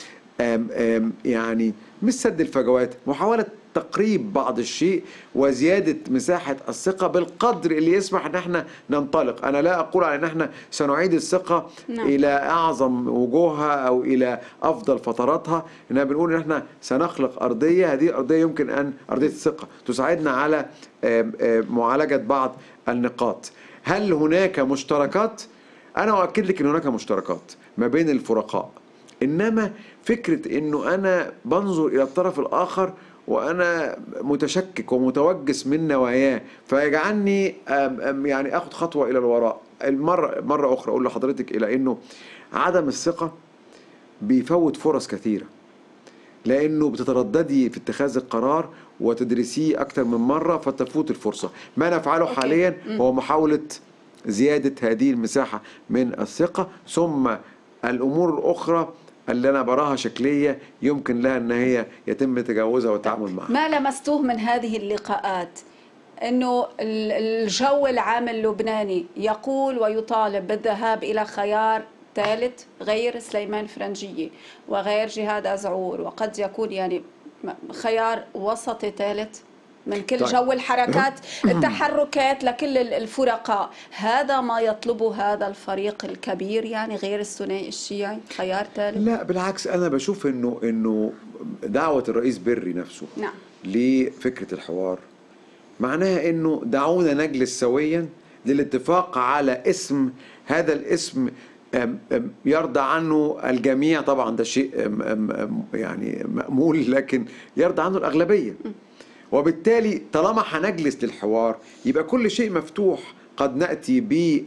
يعني مش سد الفجوات، محاولة تقريب بعض الشيء وزيادة مساحة الثقة بالقدر اللي يسمح ان احنا ننطلق. انا لا اقول على ان احنا سنعيد الثقة نعم. الى اعظم وجوهها او الى افضل فتراتها، انما بنقول ان احنا سنخلق ارضية، هذه الارضية يمكن ان ارضية الثقة تساعدنا على معالجة بعض النقاط. هل هناك مشتركات؟ انا اؤكد لك ان هناك مشتركات ما بين الفرقاء، انما فكرة انه انا بنظر الى الطرف الاخر وانا متشكك ومتوجس من نواياه فيجعلني يعني اخد خطوة الى الوراء. مرة اخرى اقول لحضرتك الى انه عدم الثقة بيفوت فرص كثيرة، لانه بتترددي في اتخاذ القرار وتدرسيه اكتر من مرة فتفوت الفرصة. ما نفعله حاليا هو محاولة زيادة هذه المساحة من الثقة، ثم الامور الاخرى اللي انا براها شكليه يمكن لها ان هي يتم تجاوزها والتعامل معها. ما لمستوه من هذه اللقاءات انه الجو العام اللبناني يقول ويطالب بالذهاب الى خيار ثالث غير سليمان فرنجية وغير جهاد أزعور، وقد يكون يعني خيار وسطي ثالث من كل جو الحركات التحركات لكل الفرقاء. هذا ما يطلبه هذا الفريق الكبير يعني غير الثنائي الشيعي، خيار ثالث؟ لا بالعكس، انا بشوف انه دعوة الرئيس بري نفسه نعم لفكرة الحوار معناها انه دعونا نجلس سويا للاتفاق على اسم، هذا الاسم يرضى عنه الجميع، طبعا ده شيء يعني مأمول لكن يرضى عنه الأغلبية، وبالتالي طالما هنجلس للحوار يبقى كل شيء مفتوح. قد نأتي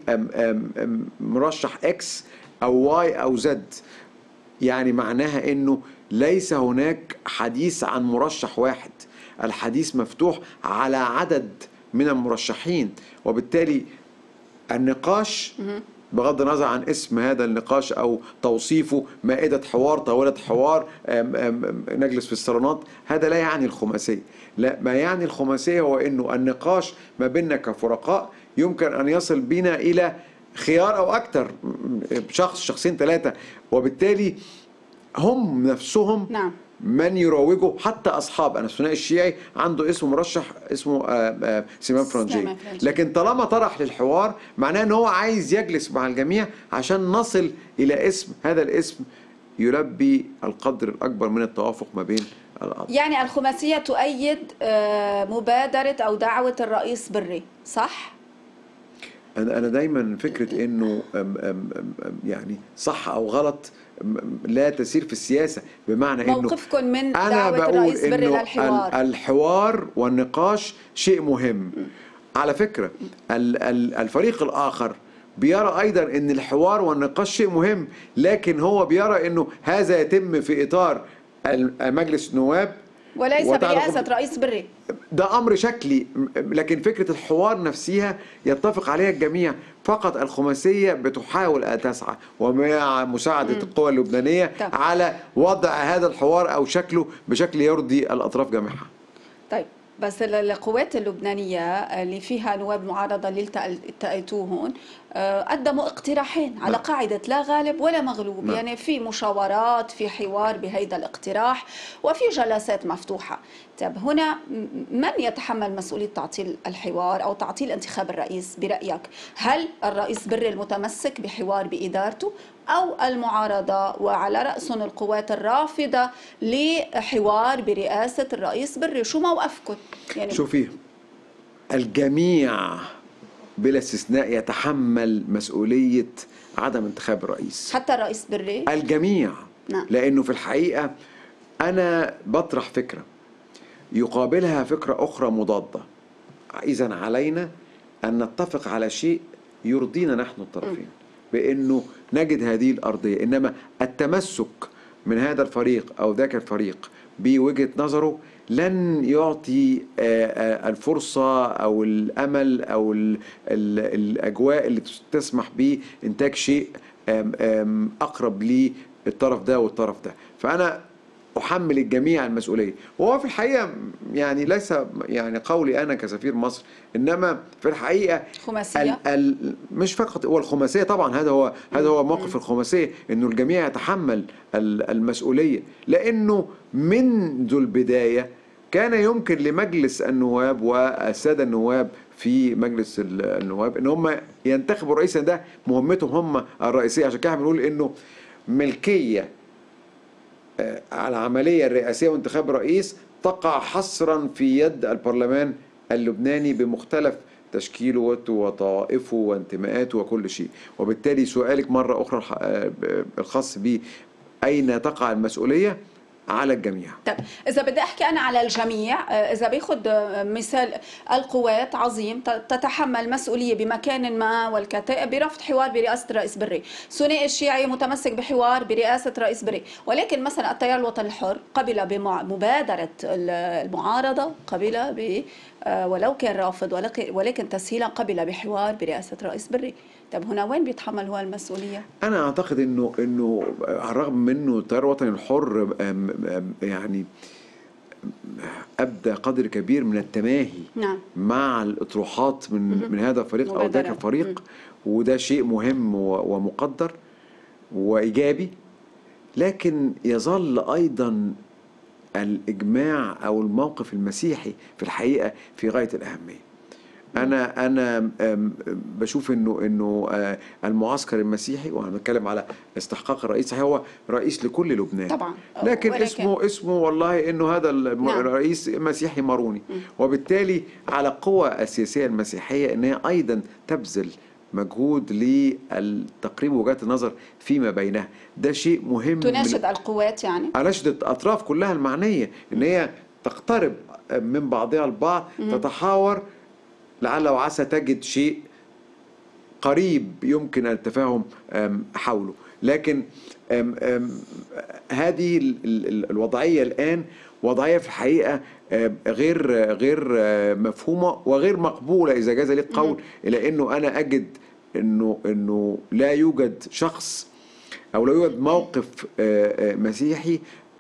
بمرشح اكس او واي او زد، يعني معناها انه ليس هناك حديث عن مرشح واحد، الحديث مفتوح على عدد من المرشحين، وبالتالي النقاش بغض النظر عن اسم هذا النقاش او توصيفه مائدة حوار، طاولة حوار، نجلس في الصالونات، هذا لا يعني الخماسية. لا، ما يعني الخماسية هو انه النقاش ما بيننا كفرقاء يمكن ان يصل بنا الى خيار او اكثر، شخص شخصين ثلاثة، وبالتالي هم نفسهم نعم من يروجوا. حتى اصحاب انا الثنائي الشيعي عنده اسم مرشح اسمه سليمان فرنجي، لكن طالما طرح للحوار معناه ان هو عايز يجلس مع الجميع عشان نصل الى اسم، هذا الاسم يلبي القدر الاكبر من التوافق ما بين الأطراف. يعني الخماسية تؤيد مبادرة او دعوة الرئيس بري، صح؟ انا دايما فكرة انه يعني صح او غلط لا تسير في السياسة، بمعنى انه موقفكم من دعوة الرئيس بري للحوار؟ الحوار والنقاش شيء مهم. على فكرة الفريق الآخر بيرى أيضا أن الحوار والنقاش شيء مهم، لكن هو بيرى أنه هذا يتم في إطار مجلس النواب وليس برئاسة رئيس بري. ده أمر شكلي، لكن فكرة الحوار نفسها يتفق عليها الجميع. فقط الخماسية بتحاول أن تسعى ومع مساعدة القوى اللبنانية على وضع هذا الحوار أو شكله بشكل يرضي الأطراف جميعها. طيب بس القوات اللبنانية اللي فيها نواب معارضة اللي التقيتوهن قدموا اقتراحين على قاعدة لا غالب ولا مغلوب. يعني في مشاورات، في حوار بهيدا الاقتراح، وفي جلسات مفتوحة. طيب هنا من يتحمل مسؤولية تعطيل الحوار أو تعطيل انتخاب الرئيس برأيك؟ هل الرئيس بري المتمسك بحوار بإدارته أو المعارضة وعلى رأسهم القوات الرافضة لحوار برئاسة الرئيس بري؟ شو موقفكم؟ يعني شوفي، الجميع بلا استثناء يتحمل مسؤولية عدم انتخاب الرئيس، حتى الرئيس بري، الجميع. نعم. لأنه في الحقيقة أنا بطرح فكرة يقابلها فكرة أخرى مضادة، إذن علينا أن نتفق على شيء يرضينا نحن الطرفين بأنه نجد هذه الأرضية، إنما التمسك من هذا الفريق أو ذاك الفريق بوجهة نظره لن يعطي الفرصة أو الأمل أو الأجواء اللي تسمح بإنتاج شيء أقرب للطرف ده والطرف ده. فأنا احمل الجميع المسؤوليه. وهو في الحقيقه يعني ليس يعني قولي انا كسفير مصر، انما في الحقيقه خماسيه. مش فقط هو الخماسيه، طبعا هذا هو موقف الخماسيه، انه الجميع يتحمل المسؤوليه، لانه منذ البدايه كان يمكن لمجلس النواب والساده النواب في مجلس النواب ان هم ينتخبوا رئيسا. ده مهمتهم هم الرئيسيه. عشان كده بنقول انه ملكيه على العمليه الرئاسيه وانتخاب رئيس تقع حصرا في يد البرلمان اللبناني بمختلف تشكيله وطوائفه وانتماءاته وكل شيء. وبالتالي سؤالك مرة أخرى الخاص بأين تقع المسؤولية على الجميع. طيب إذا بدي أحكي أنا على الجميع، إذا باخد مثال القوات عظيم تتحمل مسؤولية بمكان ما والكتائب برفض حوار برئاسة الرئيس بري، ثنائي الشيعي متمسك بحوار برئاسة رئيس بري، ولكن مثلا التيار الوطني الحر قبل بمبادرة المعارضة، قبل ولو كان رافض ولكن تسهيلا قبل بحوار برئاسة رئيس بري. طب هنا وين بيتحمل هو المسؤولية؟ أنا أعتقد إنه على الرغم منه التيار الوطني الحر يعني أبدى قدر كبير من التماهي نعم. مع الأطروحات من هذا الفريق أو ذاك الفريق، وده شيء مهم ومقدر وإيجابي، لكن يظل أيضا الإجماع أو الموقف المسيحي في الحقيقة في غاية الأهمية. أنا بشوف إنه المعسكر المسيحي، وأنا بتكلم على استحقاق الرئيس، صحيح هو رئيس لكل لبنان طبعا، لكن اسمه والله إنه هذا الرئيس مسيحي ماروني، وبالتالي على القوى السياسية المسيحية إن هي أيضا تبذل مجهود لتقريب وجهات النظر فيما بينها. ده شيء مهم. تناشد القوات، يعني أناشد الأطراف كلها المعنية إن هي تقترب من بعضها البعض، تتحاور، لعل وعسى تجد شيء قريب يمكن التفاهم حوله. لكن هذه الوضعية الآن وضعية في الحقيقة غير مفهومة وغير مقبولة إذا جاز لي القول، إلى أنه أنا أجد أنه لا يوجد شخص أو لا يوجد موقف مسيحي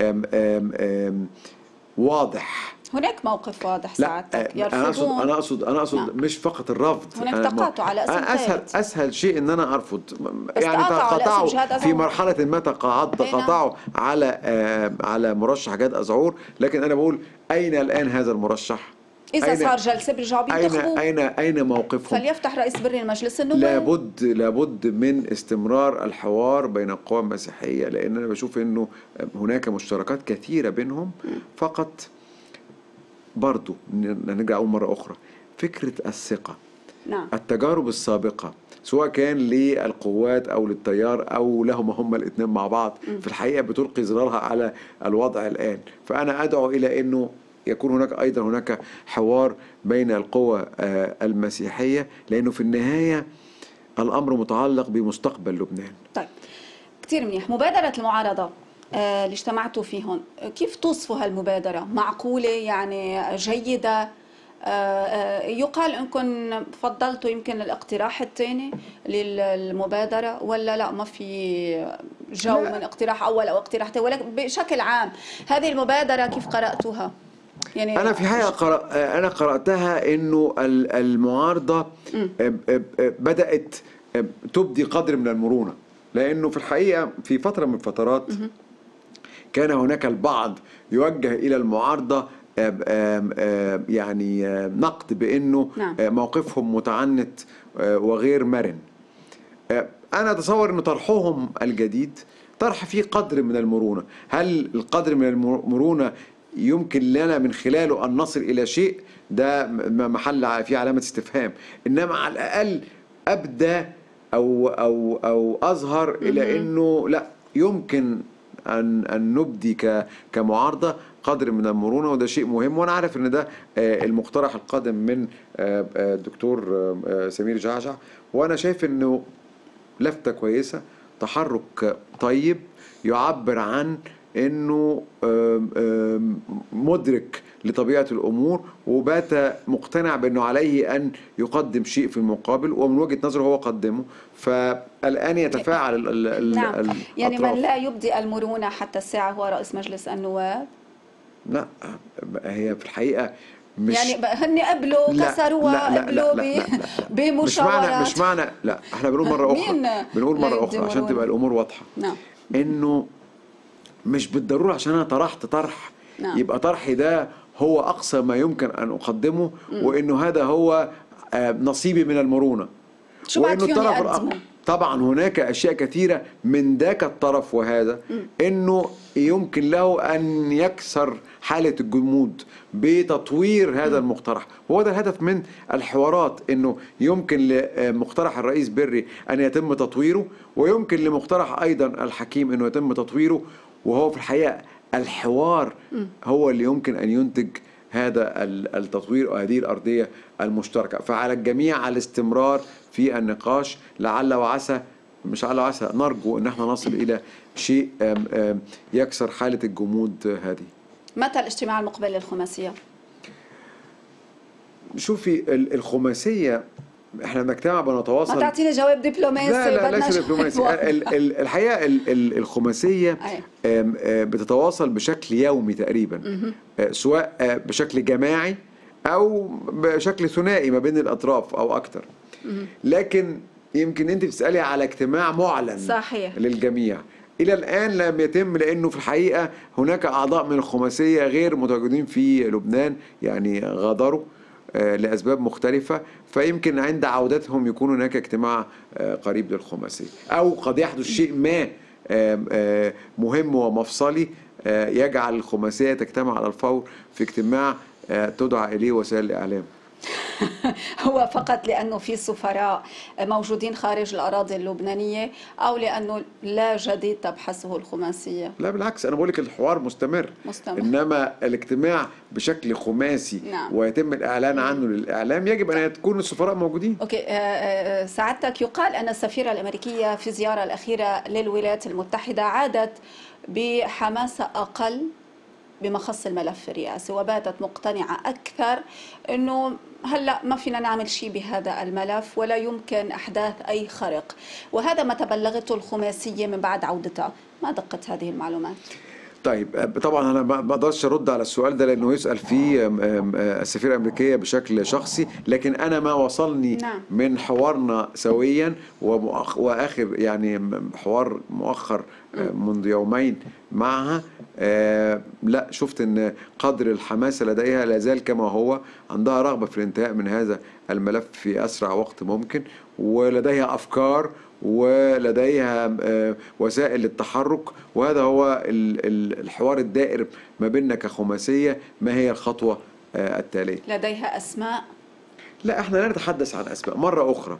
واضح. هناك موقف واضح ساعتك يرفضون. أنا أقصد مش فقط الرفض، هناك تقاطع على أسهل شيء إن أنا أرفض. يعني تقاطعوا في مرحلة ما، تقاطعوا على مرشح جاد أزعور، لكن أنا بقول أين الآن هذا المرشح؟ إذا صار جلسة برجعوا بينتخبوه. أين موقفهم؟ فليفتح رئيس بري المجلس النواب. لابد من استمرار الحوار بين القوى المسيحية، لأن أنا بشوف إنه هناك مشتركات كثيرة بينهم. فقط برضو نرجع أول مرة أخرى فكرة الثقة. نعم. التجارب السابقة سواء كان للقوات أو للتيار أو لهم هم الاثنين مع بعض في الحقيقة بتلقي ظلالها على الوضع الآن. فأنا أدعو إلى أنه يكون هناك حوار بين القوى المسيحية، لأنه في النهاية الأمر متعلق بمستقبل لبنان. طيب كتير منيح. مبادرة المعارضة اللي اجتمعتوا فيهم، كيف توصفوا هالمبادرة؟ معقولة يعني جيدة؟ يقال انكم فضلتوا يمكن الاقتراح الثاني للمبادرة، ولا لا ما في جو من اقتراح اول او اقتراح ثاني؟ ولكن بشكل عام هذه المبادرة كيف قرأتوها؟ يعني أنا في حقيقة أنا قرأتها إنه المعارضة بدأت تبدي قدر من المرونة، لأنه في الحقيقة في فترة من الفترات كان هناك البعض يوجه إلى المعارضة يعني نقد بأنه موقفهم متعنت وغير مرن. أنا أتصور أنه طرحهم الجديد طرح فيه قدر من المرونة. هل القدر من المرونة يمكن لنا من خلاله أن نصل إلى شيء؟ ده محل فيه علامة استفهام. إنما على الأقل أبدأ أو أظهر إلى أنه لا يمكن أن نبدي كمعارضة قدر من المرونة، وده شيء مهم. وأنا عارف أن ده المقترح القادم من الدكتور سمير جعجع، وأنا شايف أنه لفتة كويسة، تحرك طيب يعبر عن أنه مدرك لطبيعة الأمور، وبات مقتنع بأنه عليه أن يقدم شيء في المقابل، ومن وجهة نظره هو قدمه. فالآن يتفاعل نعم، يعني من الأطراف. لا يبدي المرونة حتى الساعة هو رئيس مجلس النواب. لا، هي في الحقيقة مش يعني هن قبلوا كسروها، قبلوا بمشاورات. مش معنى لا، احنا بنقول مرة أخرى، مين بنقول لا مرة يبدي أخرى عشان مرونة؟ تبقى الأمور واضحة. نعم. إنه مش بالضرورة عشان أنا طرحت طرح نعم. يبقى طرحي ده هو أقصى ما يمكن أن أقدمه، وإنه هذا هو نصيبي من المرونة. شو بعد وإنه فيهم الطرف يقدموا؟ طبعا هناك أشياء كثيرة من ذاك الطرف وهذا، إنه يمكن له أن يكسر حالة الجمود بتطوير هذا المقترح. وهو ده الهدف من الحوارات، إنه يمكن لمقترح الرئيس بري أن يتم تطويره، ويمكن لمقترح أيضا الحكيم أنه يتم تطويره. وهو في الحقيقة الحوار هو اللي يمكن أن ينتج هذا التطوير وهذه الأرضية المشتركة. فعلى الجميع الاستمرار في النقاش، لعل وعسى، مش لعل وعسى، نرجو أن احنا نصل إلى شيء يكسر حالة الجمود هذه. متى الاجتماع المقبل للخماسية؟ شوفي الخماسية احنا بنجتمع بنتواصل. ما تعطيني جواب دبلوماسي. لا ليس دبلوماسي. الحقيقة الخماسية بتتواصل بشكل يومي تقريبا، سواء بشكل جماعي أو بشكل ثنائي ما بين الأطراف أو أكتر. لكن يمكن أنت بتسألي على اجتماع معلن صحيح للجميع. إلى الآن لم يتم، لأنه في الحقيقة هناك أعضاء من الخماسية غير متواجدين في لبنان، يعني غادروا لأسباب مختلفة. فيمكن عند عودتهم يكون هناك اجتماع قريب للخماسية، أو قد يحدث شيء ما مهم ومفصلي يجعل الخماسية تجتمع على الفور في اجتماع تدعى إليه وسائل الإعلام. هو فقط لأنه في سفراء موجودين خارج الأراضي اللبنانية، أو لأنه لا جديد تبحثه الخماسية؟ لا بالعكس، أنا بقول لك الحوار مستمر. إنما الاجتماع بشكل خماسي نعم. ويتم الإعلان عنه للإعلام يجب أن يكون السفراء موجودين. أوكي. سعادتك، يقال أن السفيرة الأمريكية في الزيارة الأخيرة للولايات المتحدة عادت بحماسة أقل بما خص الملف الرئاسي، وباتت مقتنعة أكثر أنه هلأ ما فينا نعمل شيء بهذا الملف ولا يمكن أحداث أي خرق، وهذا ما تبلغته الخماسية من بعد عودتها. ما دقة هذه المعلومات؟ طيب طبعا انا ما اقدرش ارد على السؤال ده لانه يسال فيه السفيره الامريكيه بشكل شخصي، لكن انا ما وصلني نعم. من حوارنا سويا واخر يعني حوار مؤخر منذ يومين معها، لا شفت ان قدر الحماسه لديها لا زال كما هو، عندها رغبه في الانتهاء من هذا الملف في اسرع وقت ممكن، ولديها افكار ولديها وسائل للتحرك. وهذا هو الحوار الدائر ما بيننا كخماسية. ما هي الخطوة التالية؟ لديها أسماء؟ لا، احنا لا نتحدث عن أسماء. مرة أخرى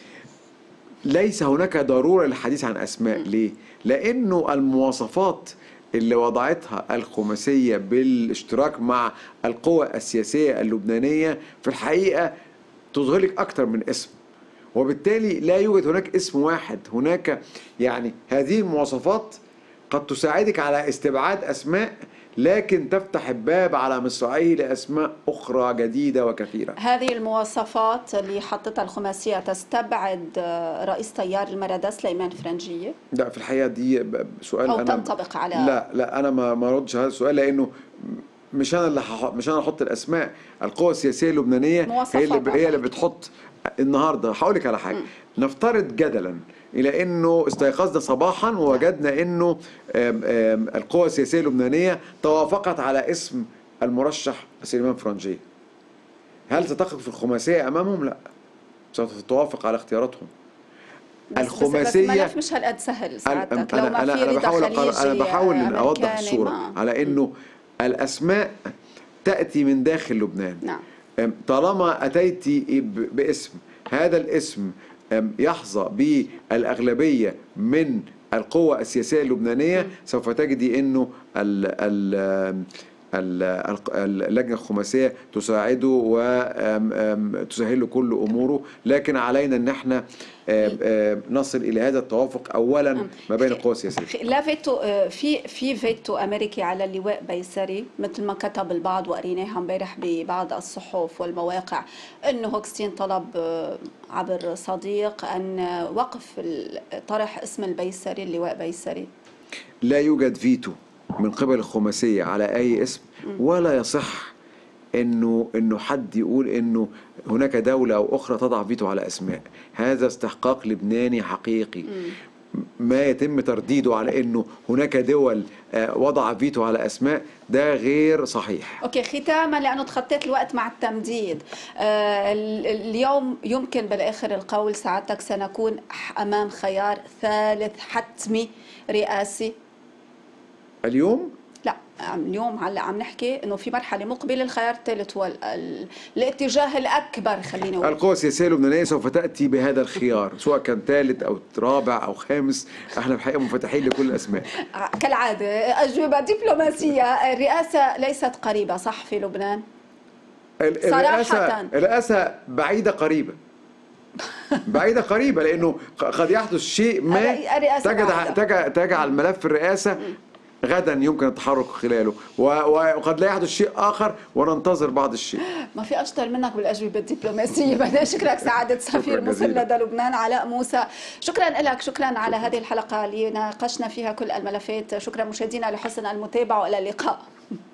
ليس هناك ضرورة للحديث عن أسماء. ليه؟ لأنه المواصفات اللي وضعتها الخماسية بالاشتراك مع القوى السياسية اللبنانية في الحقيقة تظهرلك أكثر من اسم، وبالتالي لا يوجد هناك اسم واحد. هناك يعني هذه المواصفات قد تساعدك على استبعاد أسماء، لكن تفتح الباب على مصراعيه لأسماء أخرى جديدة وكثيرة. هذه المواصفات اللي حطتها الخماسية تستبعد رئيس تيار المردة سليمان فرنجية؟ لا في الحقيقة دي سؤال أو أنا تنطبق على لا أنا ما ردش هذا السؤال، لأنه مش أنا أحط الأسماء. القوى السياسية اللبنانية هي اللي بتحط. النهارده هقول لك على حاجه. نفترض جدلا الى انه استيقظنا صباحا ووجدنا انه القوى السياسيه اللبنانيه توافقت على اسم المرشح سليمان فرنجية. هل ستقف الخماسيه امامهم؟ لا، ستتوافق على اختياراتهم. الخماسيه بس الملف مش هالقد سهل سعادتك. لو ما في رضا خليجي انا بحاول اوضح الصوره على انه الاسماء تاتي من داخل لبنان. نعم. طالما أتيت باسم، هذا الاسم يحظى بالأغلبية من القوى السياسية اللبنانية، سوف تجدي أنه اللجنة الخماسية تساعده وتسهل له كل أموره، لكن علينا أن احنا نصل إلى هذا التوافق أولا ما بين القوى السياسية. لا فيتو، في فيتو أمريكي على اللواء بيسري مثل ما كتب البعض وقريناها امبارح ببعض الصحف والمواقع، أنه هوكستين طلب عبر صديق أن وقف طرح اسم البيسري، اللواء بيسري. لا يوجد فيتو من قبل الخماسية على أي اسم، ولا يصح انه حد يقول انه هناك دولة او اخرى تضع فيتو على اسماء. هذا استحقاق لبناني حقيقي. ما يتم ترديده على انه هناك دول وضع فيتو على اسماء ده غير صحيح. اوكي، ختاما لانه تخطيت الوقت مع التمديد، اليوم يمكن بالاخر القول سعادتك سنكون امام خيار ثالث حتمي رئاسي؟ اليوم؟ لا، اليوم هلا عم نحكي انه في مرحله مقبله الخيار الثالث هو الاتجاه الاكبر. خلينا نقول القوى السياسيه اللبنانيه سوف تاتي بهذا الخيار سواء كان ثالث او رابع او خامس. احنا الحقيقه منفتحين لكل الاسماء كالعاده. اجوبه دبلوماسيه. الرئاسه ليست قريبه صح في لبنان؟ الرئاسه بعيده قريبه. بعيدة قريبة، لأنه قد يحدث شيء ما تجعل ملف الرئاسة غدا يمكن التحرك خلاله، وقد لا يحدث شيء آخر وننتظر بعض الشيء. ما في أشطر منك بالأجوبة الدبلوماسية. بدي أشكرك سعادة سفير مصر لدى لبنان علاء موسى. شكرا لك، شكرا على هذه الحلقة اللي ناقشنا فيها كل الملفات. شكرا مشاهدينا لحسن المتابعة وإلى اللقاء.